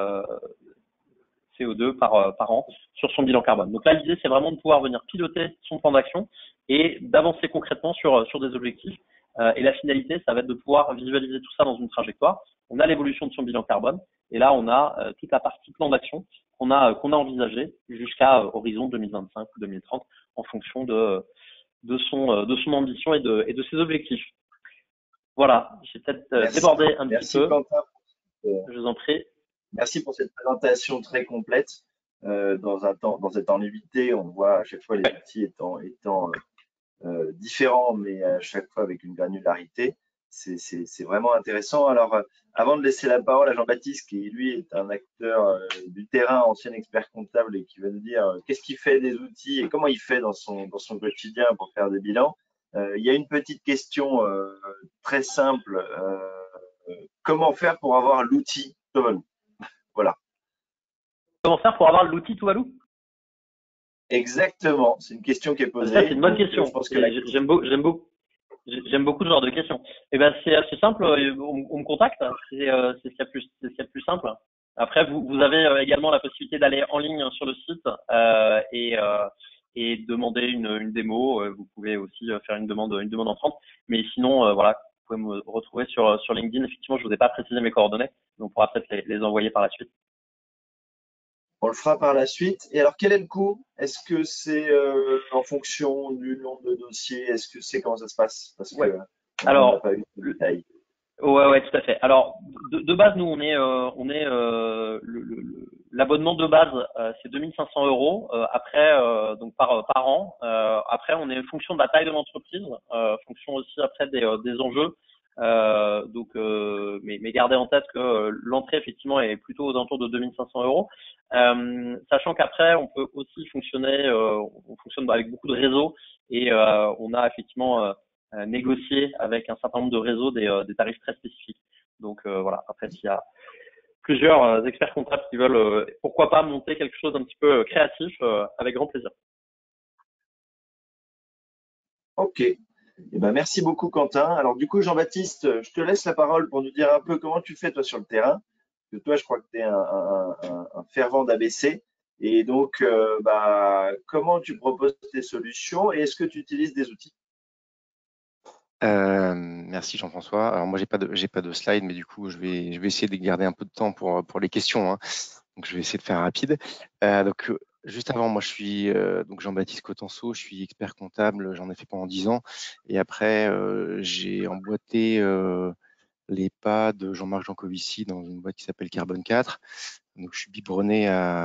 CO2 par an sur son bilan carbone. Donc là, l'idée, c'est vraiment de pouvoir venir piloter son plan d'action et d'avancer concrètement sur des objectifs. Et la finalité, ça va être de pouvoir visualiser tout ça dans une trajectoire. On a l'évolution de son bilan carbone et là, on a toute la partie plan d'action qu'on a envisagé jusqu'à horizon 2025 ou 2030 en fonction de son ambition et de ses objectifs. Voilà, j'ai peut-être débordé un petit peu. Quentin. Je vous en prie. Merci pour cette présentation très complète. Dans cet temps limité, on voit à chaque fois les outils étant différents, mais à chaque fois avec une granularité. C'est vraiment intéressant. Alors, avant de laisser la parole à Jean-Baptiste, qui lui est un acteur du terrain, ancien expert comptable, et qui va nous dire qu'est-ce qu'il fait des outils et comment il fait dans son quotidien pour faire des bilans, il y a une petite question très simple. Comment faire pour avoir l'outil Tuvalu? Voilà. Comment faire pour avoir l'outil Tuvalu? Exactement, c'est une question qui est posée. Ça, c'est une bonne question. J'aime beaucoup ce genre de questions. Eh ben, c'est assez simple. On me contacte. C'est ce qu'il y a de plus simple. Après, vous avez également la possibilité d'aller en ligne sur le site et demander une démo. Vous pouvez aussi faire une demande entrante. Mais sinon, voilà, vous pouvez me retrouver sur LinkedIn. Effectivement, je vous ai pas précisé mes coordonnées, donc on pourra peut-être les envoyer par la suite. On le fera par la suite. Et alors, quel est le coût? Est-ce que c'est en fonction du nombre de dossiers? Est-ce que c'est comment ça se passe? Parce que alors, on n'a pas eu de détails. Ouais, tout à fait. Alors, de base, nous, l'abonnement de base, c'est 2500 €. Après, donc par an. Après, on est en fonction de la taille de l'entreprise, fonction aussi après des enjeux. Mais gardez en tête que l'entrée effectivement est plutôt aux alentours de 2500 €. Sachant qu'après, on peut aussi fonctionner, on fonctionne avec beaucoup de réseaux et on a effectivement négocier avec un certain nombre de réseaux des tarifs très spécifiques. Donc voilà, après s'il y a plusieurs experts comptables qui veulent pourquoi pas monter quelque chose d'un petit peu créatif, avec grand plaisir. Ok. Eh ben, merci beaucoup Quentin. Alors du coup Jean-Baptiste, je te laisse la parole pour nous dire un peu comment tu fais toi sur le terrain. Parce que toi je crois que tu es un fervent d'ABC. Et donc comment tu proposes tes solutions et est-ce que tu utilises des outils? Merci Jean-François. Alors moi j'ai pas de slide, mais du coup je vais essayer de garder un peu de temps pour les questions, hein. Donc je vais essayer de faire rapide. Juste avant, moi je suis donc Jean-Baptiste Cotenceau, je suis expert comptable, j'en ai fait pendant 10 ans. Et après j'ai emboîté les pas de Jean-Marc Jancovici dans une boîte qui s'appelle Carbone 4. Donc je suis biberonné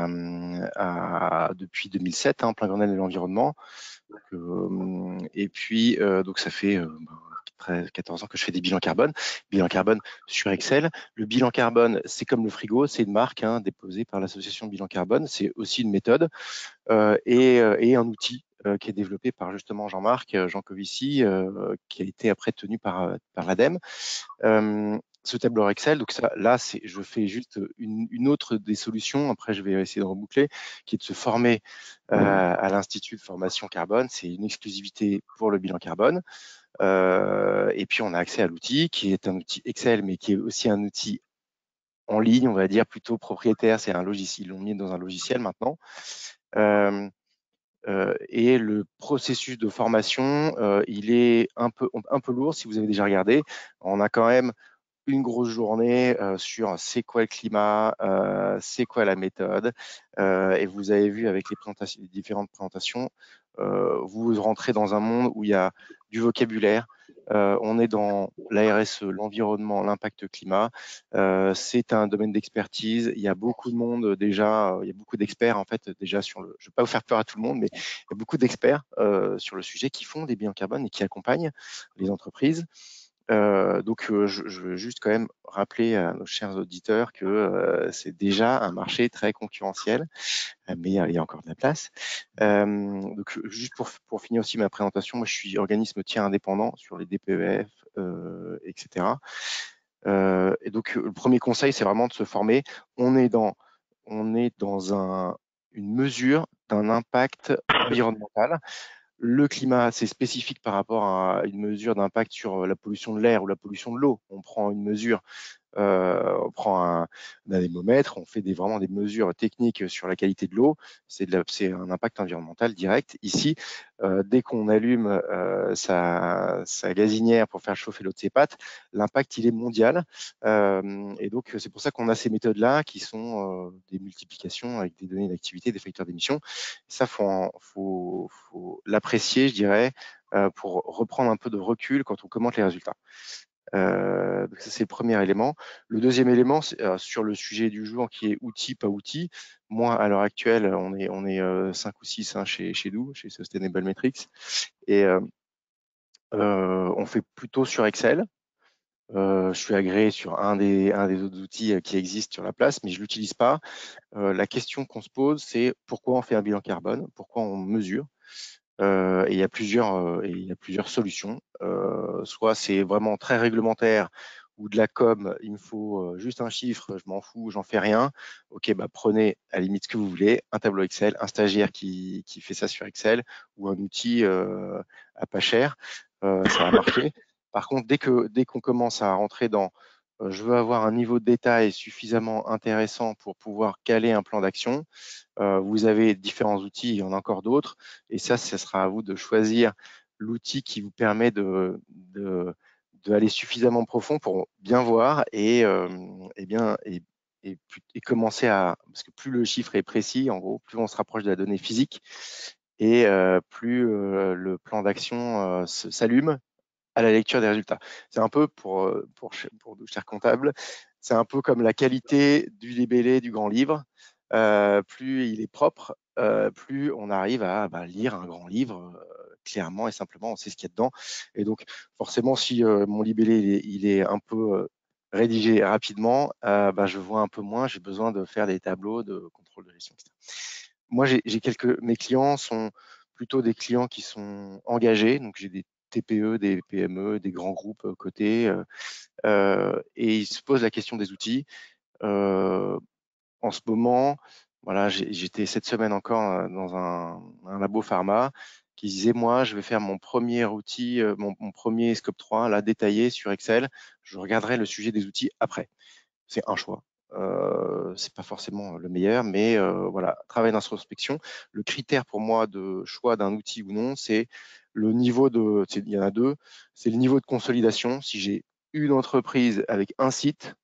depuis 2007, hein, plein Grenelle de l'environnement. Et puis donc ça fait près 14 ans que je fais des bilans carbone sur Excel. Le bilan carbone, c'est comme le frigo, c'est une marque, hein, déposée par l'association Bilan Carbone. C'est aussi une méthode et un outil qui est développé par justement Jean-Marc Jancovici, qui a été après tenu par l'ADEME. Ce tableur Excel, donc ça, là, je fais juste une autre des solutions. Après, je vais essayer de reboucler, qui est de se former à l'Institut de formation carbone. C'est une exclusivité pour le bilan carbone. Et puis, on a accès à l'outil, qui est un outil Excel, mais qui est aussi un outil en ligne, on va dire plutôt propriétaire. C'est un logiciel. Ils l'ont mis dans un logiciel maintenant. et le processus de formation, il est un peu lourd si vous avez déjà regardé. On a quand même une grosse journée sur c'est quoi le climat, c'est quoi la méthode, et vous avez vu avec les différentes présentations, vous rentrez dans un monde où il y a du vocabulaire, on est dans la RSE, l'environnement, l'impact climat, c'est un domaine d'expertise, il y a beaucoup de monde déjà, il y a beaucoup d'experts en fait déjà sur le, je ne vais pas vous faire peur à tout le monde, mais il y a beaucoup d'experts sur le sujet qui font des bilans carbone et qui accompagnent les entreprises. Je veux juste quand même rappeler à nos chers auditeurs que c'est déjà un marché très concurrentiel, mais il y a encore de la place. Juste pour finir aussi ma présentation, moi je suis organisme tiers indépendant sur les DPEF, etc. Et donc le premier conseil, c'est vraiment de se former. On est dans une mesure d'un impact environnemental. Le climat, c'est spécifique par rapport à une mesure d'impact sur la pollution de l'air ou la pollution de l'eau. On prend une mesure, on prend un anémomètre, on fait vraiment des mesures techniques sur la qualité de l'eau. C'est un impact environnemental direct. Ici, dès qu'on allume sa gazinière pour faire chauffer l'eau de ses pâtes, l'impact, il est mondial. Et donc, c'est pour ça qu'on a ces méthodes-là qui sont des multiplications avec des données d'activité, des facteurs d'émission. Ça, faut l'apprécier, je dirais, pour reprendre un peu de recul quand on commente les résultats. Donc ça, c'est le premier élément. Le deuxième élément, c'est sur le sujet du jour qui est outil, pas outil. Moi, à l'heure actuelle, on est 5 ou 6 chez nous, chez Sustainable Metrics, et on fait plutôt sur Excel. Je suis agréé sur un des autres outils qui existent sur la place, mais je l'utilise pas. La question qu'on se pose, c'est pourquoi on fait un bilan carbone, pourquoi on mesure. Et il y a plusieurs solutions. Soit c'est vraiment très réglementaire ou de la com, il me faut juste un chiffre, je m'en fous, j'en fais rien. Ok, bah prenez à la limite ce que vous voulez, un tableau Excel, un stagiaire qui fait ça sur Excel ou un outil à pas cher, ça va marcher. Par contre, dès qu'on commence à rentrer dans je veux avoir un niveau de détail suffisamment intéressant pour pouvoir caler un plan d'action, vous avez différents outils, il y en a encore d'autres, et ça sera à vous de choisir l'outil qui vous permet d'aller suffisamment profond pour bien voir et commencer à, parce que plus le chiffre est précis, en gros, plus on se rapproche de la donnée physique et plus le plan d'action s'allume à la lecture des résultats. C'est un peu pour nos chers comptables, c'est un peu comme la qualité du libellé du grand livre. Plus il est propre, plus on arrive à lire un grand livre clairement et simplement, on sait ce qu'il y a dedans. Et donc, forcément, si mon libellé il est un peu rédigé rapidement, je vois un peu moins, j'ai besoin de faire des tableaux de contrôle de gestion, etc. Moi, mes clients sont plutôt des clients qui sont engagés, donc j'ai des TPE, des PME, des grands groupes cotés, et ils se posent la question des outils. En ce moment, voilà, j'étais cette semaine encore dans un labo pharma qui disait, moi, je vais faire mon premier outil, mon premier scope 3, là, détaillé sur Excel. Je regarderai le sujet des outils après. C'est un choix. C'est pas forcément le meilleur, mais voilà, travail d'introspection. Le critère pour moi de choix d'un outil ou non, c'est le niveau de, il y en a deux, c'est le niveau de consolidation. Si j'ai une entreprise avec un site,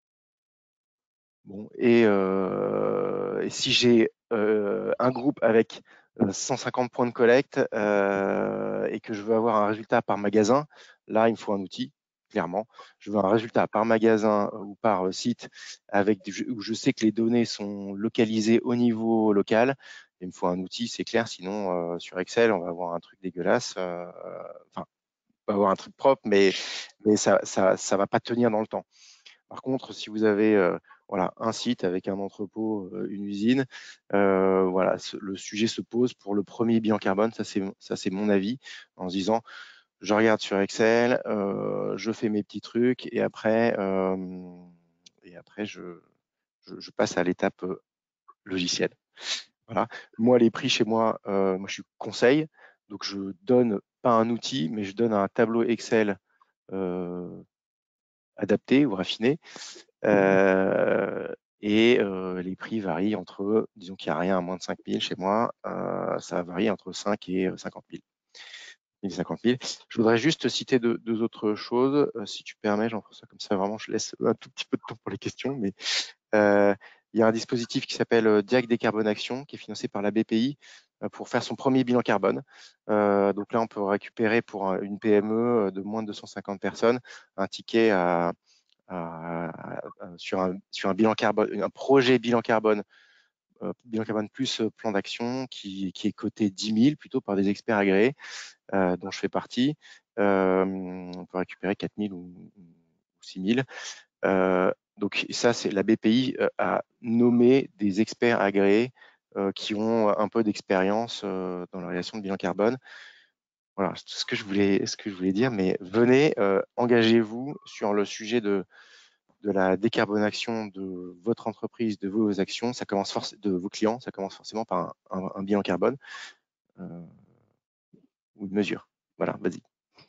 bon, et si j'ai un groupe avec 150 points de collecte et que je veux avoir un résultat par magasin, là, il me faut un outil. Clairement, je veux un résultat par magasin ou par site où je sais que les données sont localisées au niveau local. Il me faut un outil, c'est clair, sinon sur Excel, on va avoir un truc dégueulasse. Enfin, on va avoir un truc propre, mais ça va pas tenir dans le temps. Par contre, si vous avez voilà, un site avec un entrepôt, une usine, voilà, le sujet se pose pour le premier bilan carbone. Ça, c'est mon avis, en se disant, je regarde sur Excel, je fais mes petits trucs et après je passe à l'étape logicielle. Voilà. Moi, les prix chez moi, moi je suis conseil, donc je donne pas un outil, mais je donne un tableau Excel adapté ou raffiné. et les prix varient entre, disons qu'il n'y a rien à moins de 5 000 chez moi, ça varie entre 5 et 50 000. 50 000. Je voudrais juste citer deux autres choses, si tu permets, Jean-François, comme ça vraiment je laisse un tout petit peu de temps pour les questions, mais il y a un dispositif qui s'appelle Diag Décarbonation, qui est financé par la BPI pour faire son premier bilan carbone. Donc là, on peut récupérer pour une PME de moins de 250 personnes un ticket sur un bilan carbone, un projet bilan carbone plus plan d'action qui est coté 10 000 plutôt par des experts agréés, dont je fais partie. On peut récupérer 4 000 ou 6 000. Donc ça, c'est la BPI a nommé des experts agréés qui ont un peu d'expérience dans la réalisation de bilan carbone. Voilà, c'est tout ce que je voulais dire, mais venez, engagez-vous sur le sujet de la décarbonation de votre entreprise, de vos actions, de vos clients, ça commence forcément par un bilan carbone ou une mesure. Voilà, vas-y.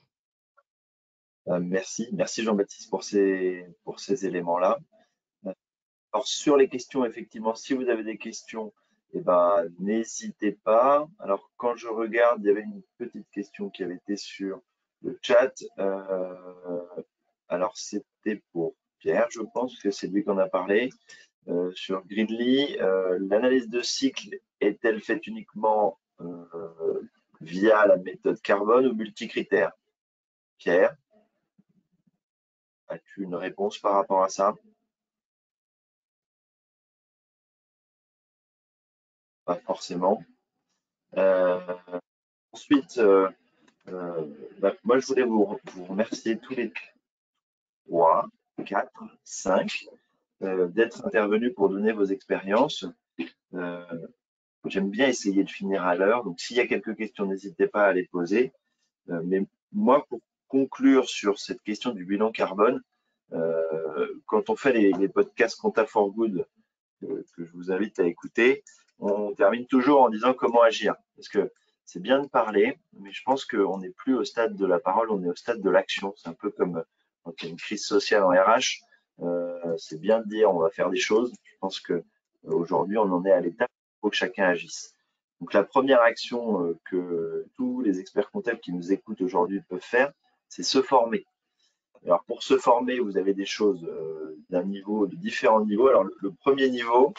Merci Jean-Baptiste pour ces éléments-là. Alors sur les questions, effectivement, si vous avez des questions, eh ben, n'hésitez pas. Alors quand je regarde, il y avait une petite question qui avait été sur le chat. Alors c'était pour Pierre, je pense que c'est lui qu'on a parlé. Sur Gridley, l'analyse de cycle est-elle faite uniquement via la méthode carbone ou multicritère? Pierre, as-tu une réponse par rapport à ça? Pas forcément. Ensuite, moi je voulais vous remercier tous les 3, 4, 5 d'être intervenus pour donner vos expériences. J'aime bien essayer de finir à l'heure, donc s'il y a quelques questions, n'hésitez pas à les poser. Mais moi, pour conclure sur cette question du bilan carbone, quand on fait les podcasts Compta for Good, que je vous invite à écouter, on termine toujours en disant comment agir. Parce que c'est bien de parler, mais je pense qu'on n'est plus au stade de la parole, on est au stade de l'action. C'est un peu comme quand il y a une crise sociale en RH, c'est bien de dire on va faire des choses. Je pense que aujourd'hui on en est à l'étape où il faut que chacun agisse. Donc la première action que tous les experts comptables qui nous écoutent aujourd'hui peuvent faire, c'est se former. Alors pour se former, vous avez des choses de différents niveaux. Alors le premier niveau,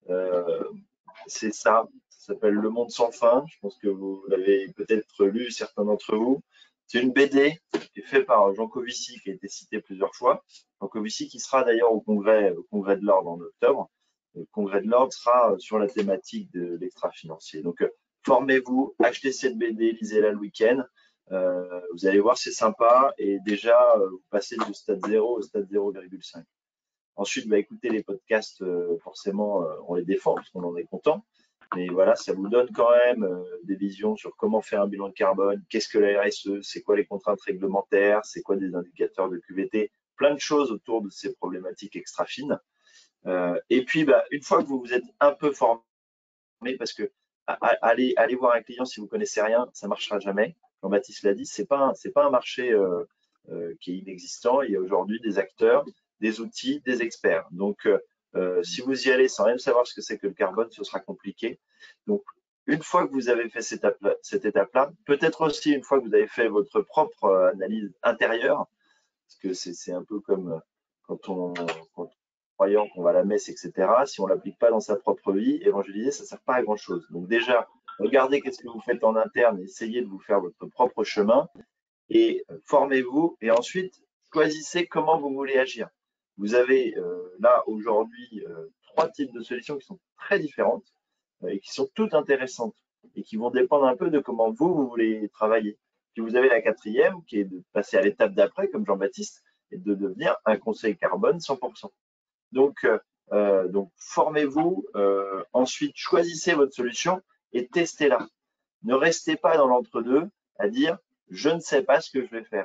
c'est ça s'appelle Le Monde sans fin. Je pense que vous l'avez peut-être lu, certains d'entre vous. C'est une BD qui est faite par Jean Covici, qui a été cité plusieurs fois. Jean Covici qui sera d'ailleurs au congrès de l'Ordre en octobre. Le congrès de l'Ordre sera sur la thématique de l'extra-financier. Donc formez-vous, achetez cette BD, lisez-la le week-end. Vous allez voir, c'est sympa et déjà vous passez du stade 0 au stade 0,5. Ensuite, écoutez les podcasts, forcément, on les défend parce qu'on en est content. Mais voilà, ça vous donne quand même des visions sur comment faire un bilan de carbone, qu'est-ce que la RSE, c'est quoi les contraintes réglementaires, c'est quoi des indicateurs de QVT, plein de choses autour de ces problématiques extra fines. Et puis, une fois que vous vous êtes un peu formé, parce que aller voir un client si vous connaissez rien, ça marchera jamais. Jean-Baptiste l'a dit, c'est pas un marché qui est inexistant. Il y a aujourd'hui des acteurs, des outils, des experts. Donc, si vous y allez sans même savoir ce que c'est que le carbone, ce sera compliqué. Donc, une fois que vous avez fait cette étape-là, peut-être aussi une fois que vous avez fait votre propre analyse intérieure, parce que c'est un peu comme quand croyant qu'on va à la messe, etc. Si on ne l'applique pas dans sa propre vie, évangéliser, ça ne sert pas à grand-chose. Donc déjà, regardez qu'est-ce que vous faites en interne, essayez de vous faire votre propre chemin et formez-vous et ensuite choisissez comment vous voulez agir. Vous avez là aujourd'hui 3 types de solutions qui sont très différentes et qui sont toutes intéressantes et qui vont dépendre un peu de comment vous voulez travailler. Puis vous avez la 4e qui est de passer à l'étape d'après, comme Jean-Baptiste, et de devenir un conseil carbone 100%. Donc formez-vous, ensuite choisissez votre solution et testez-la. Ne restez pas dans l'entre-deux à dire je ne sais pas ce que je vais faire.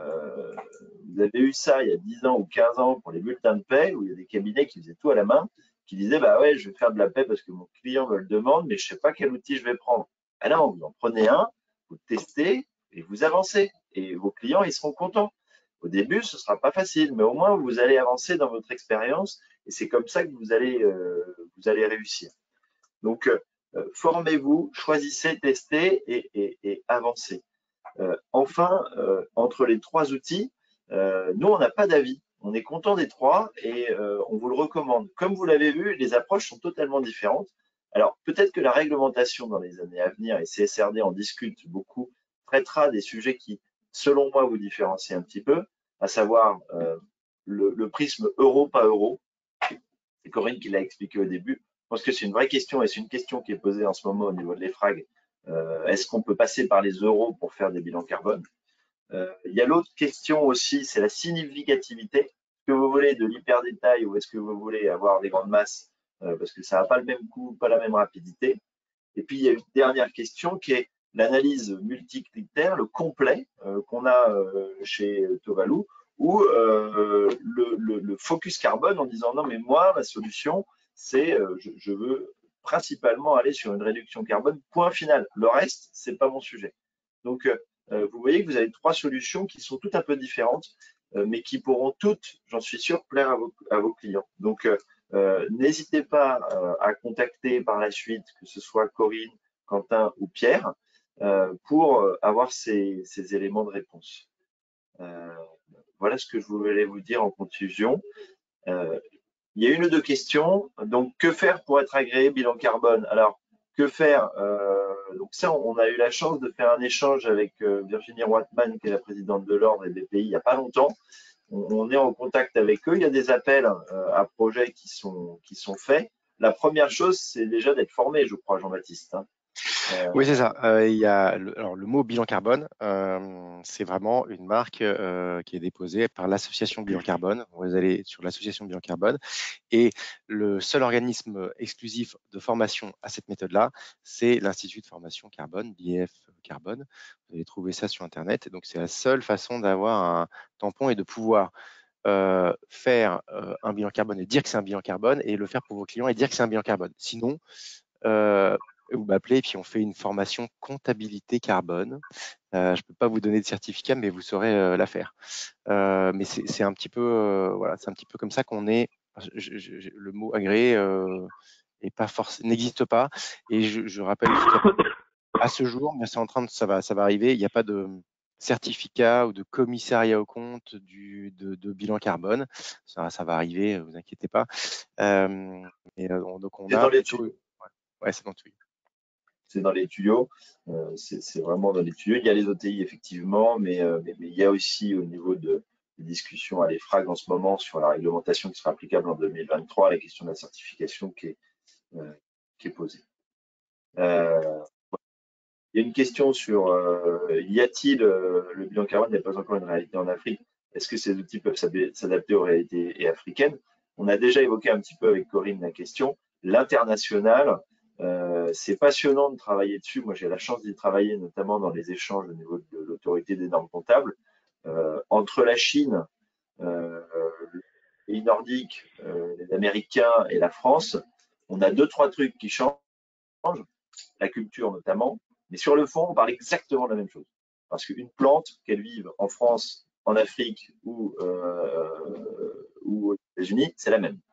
Vous avez eu ça il y a 10 ans ou 15 ans pour les bulletins de paie où il y a des cabinets qui faisaient tout à la main, qui disaient ouais, je vais faire de la paie parce que mon client me le demande, mais je ne sais pas quel outil je vais prendre. Ah non, vous en prenez un, vous testez et vous avancez. Et vos clients, ils seront contents. Au début, ce ne sera pas facile, mais au moins, vous allez avancer dans votre expérience et c'est comme ça que vous allez réussir. Donc, formez-vous, choisissez, testez et avancez. Enfin, entre les 3 outils, nous, on n'a pas d'avis. On est content des 3 et on vous le recommande. Comme vous l'avez vu, les approches sont totalement différentes. Alors, peut-être que la réglementation dans les années à venir, et CSRD en discute beaucoup, traitera des sujets qui, selon moi, vous différencient un petit peu, à savoir le prisme euro, pas euro. C'est Corinne qui l'a expliqué au début. Je pense que c'est une vraie question et c'est une question qui est posée en ce moment au niveau de l'EFRAG. Est-ce qu'on peut passer par les euros pour faire des bilans carbone? Il y a l'autre question aussi, c'est la significativité. Est-ce que vous voulez de l'hyper-détail ou est-ce que vous voulez avoir des grandes masses parce que ça n'a pas le même coût, pas la même rapidité. Et puis, il y a une dernière question qui est l'analyse multicritère, le complet qu'on a chez Tovalou, ou le focus carbone en disant non, mais moi, ma solution, c'est je veux principalement aller sur une réduction carbone, point final. Le reste, c'est pas mon sujet. Donc, vous voyez que vous avez 3 solutions qui sont toutes un peu différentes, mais qui pourront toutes, j'en suis sûr, plaire à vos clients. Donc, n'hésitez pas à contacter par la suite, que ce soit Corinne, Quentin ou Pierre, pour avoir ces éléments de réponse. Voilà ce que je voulais vous dire en conclusion. Il y a 1 ou 2 questions. Donc, que faire pour être agréé bilan carbone? Alors, que faire? Donc ça, on a eu la chance de faire un échange avec Virginie Roitman, qui est la présidente de l'Ordre et des pays, il n'y a pas longtemps. On est en contact avec eux. Il y a des appels à projets qui sont faits. La première chose, c'est déjà d'être formé, je crois, Jean-Baptiste. Oui, c'est ça. Il y a alors, le mot bilan carbone, c'est vraiment une marque qui est déposée par l'association Bilan Carbone. Vous allez sur l'association Bilan Carbone et le seul organisme exclusif de formation à cette méthode-là, c'est l'Institut de formation carbone, l'IF Carbone. Vous allez trouver ça sur Internet. Et donc, c'est la seule façon d'avoir un tampon et de pouvoir faire un bilan carbone et dire que c'est un bilan carbone et le faire pour vos clients et dire que c'est un bilan carbone. Sinon, vous m'appelez et puis on fait une formation comptabilité carbone. Je ne peux pas vous donner de certificat, mais vous saurez la faire. Mais c'est un petit peu, voilà, c'est un petit peu comme ça qu'on est. Le mot agréé n'existe pas. Et je rappelle à ce jour, mais c'est en train de, ça va arriver. Il n'y a pas de certificat ou de commissariat au compte de bilan carbone. Ça va arriver, vous inquiétez pas. Donc on a plutôt. Ouais, c'est dans le tuyau. C'est dans les tuyaux. C'est vraiment dans les tuyaux. Il y a les OTI, effectivement, mais il y a aussi au niveau des discussions à l'EFRAG en ce moment sur la réglementation qui sera applicable en 2023, la question de la certification qui est posée. Il y a une question sur y a-t-il le bilan carbone n'est pas encore une réalité en Afrique. Est-ce que ces outils peuvent s'adapter aux réalités africaines? On a déjà évoqué un petit peu avec Corinne la question. L'international, c'est passionnant de travailler dessus. Moi, j'ai la chance d'y travailler, notamment dans les échanges au niveau de l'autorité des normes comptables. Entre la Chine, les Nordiques, les Américains et la France, on a 2-3 trucs qui changent, la culture notamment, mais sur le fond, on parle exactement de la même chose. Parce qu'une plante, qu'elle vive en France, en Afrique ou aux États-Unis, c'est la même.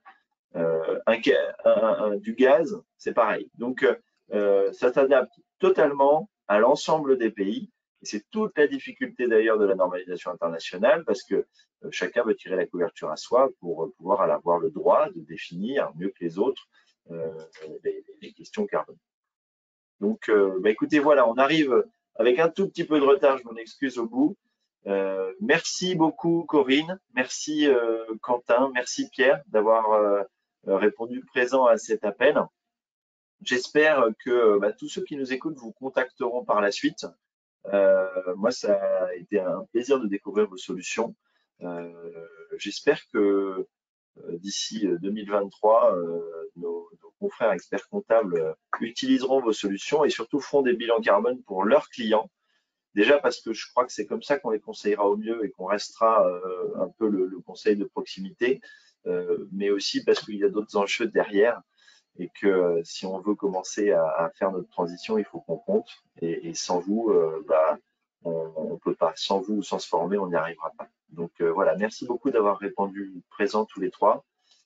Du gaz, c'est pareil. Donc, ça s'adapte totalement à l'ensemble des pays. Et c'est toute la difficulté d'ailleurs de la normalisation internationale parce que chacun veut tirer la couverture à soi pour pouvoir avoir le droit de définir mieux que les autres les questions carbone. Donc, écoutez, voilà, on arrive avec un tout petit peu de retard, je m'en excuse au bout. Merci beaucoup Corinne, merci Quentin, merci Pierre d'avoir répondu présent à cet appel. J'espère que tous ceux qui nous écoutent vous contacteront par la suite. Moi, ça a été un plaisir de découvrir vos solutions. J'espère que d'ici 2023, nos confrères experts comptables utiliseront vos solutions et surtout feront des bilans carbone pour leurs clients. Déjà parce que je crois que c'est comme ça qu'on les conseillera au mieux et qu'on restera un peu le conseil de proximité, mais aussi parce qu'il y a d'autres enjeux derrière et que si on veut commencer à faire notre transition, il faut qu'on compte et sans vous, on peut pas. Sans vous ou sans se former, on n'y arrivera pas. Donc voilà, merci beaucoup d'avoir répondu présent tous les 3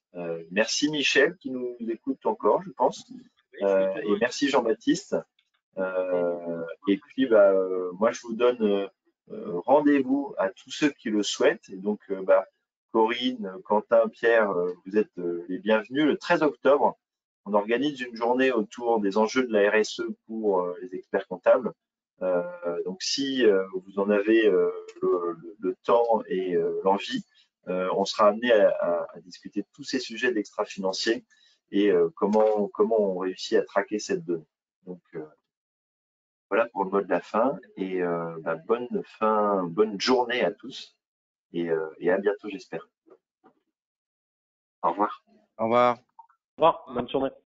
Merci Michel qui nous écoute encore, je pense. Et merci Jean-Baptiste. Et puis, moi, je vous donne rendez-vous à tous ceux qui le souhaitent. Et donc, Corinne, Quentin, Pierre, vous êtes les bienvenus. Le 13 octobre, on organise une journée autour des enjeux de la RSE pour les experts comptables. Donc, si vous en avez le temps et l'envie, on sera amené à discuter de tous ces sujets d'extra-financiers et comment on réussit à traquer cette donnée. Donc, voilà pour le mot de la fin et bonne journée à tous et à bientôt j'espère. Au revoir. Au revoir. Au revoir, bonne journée.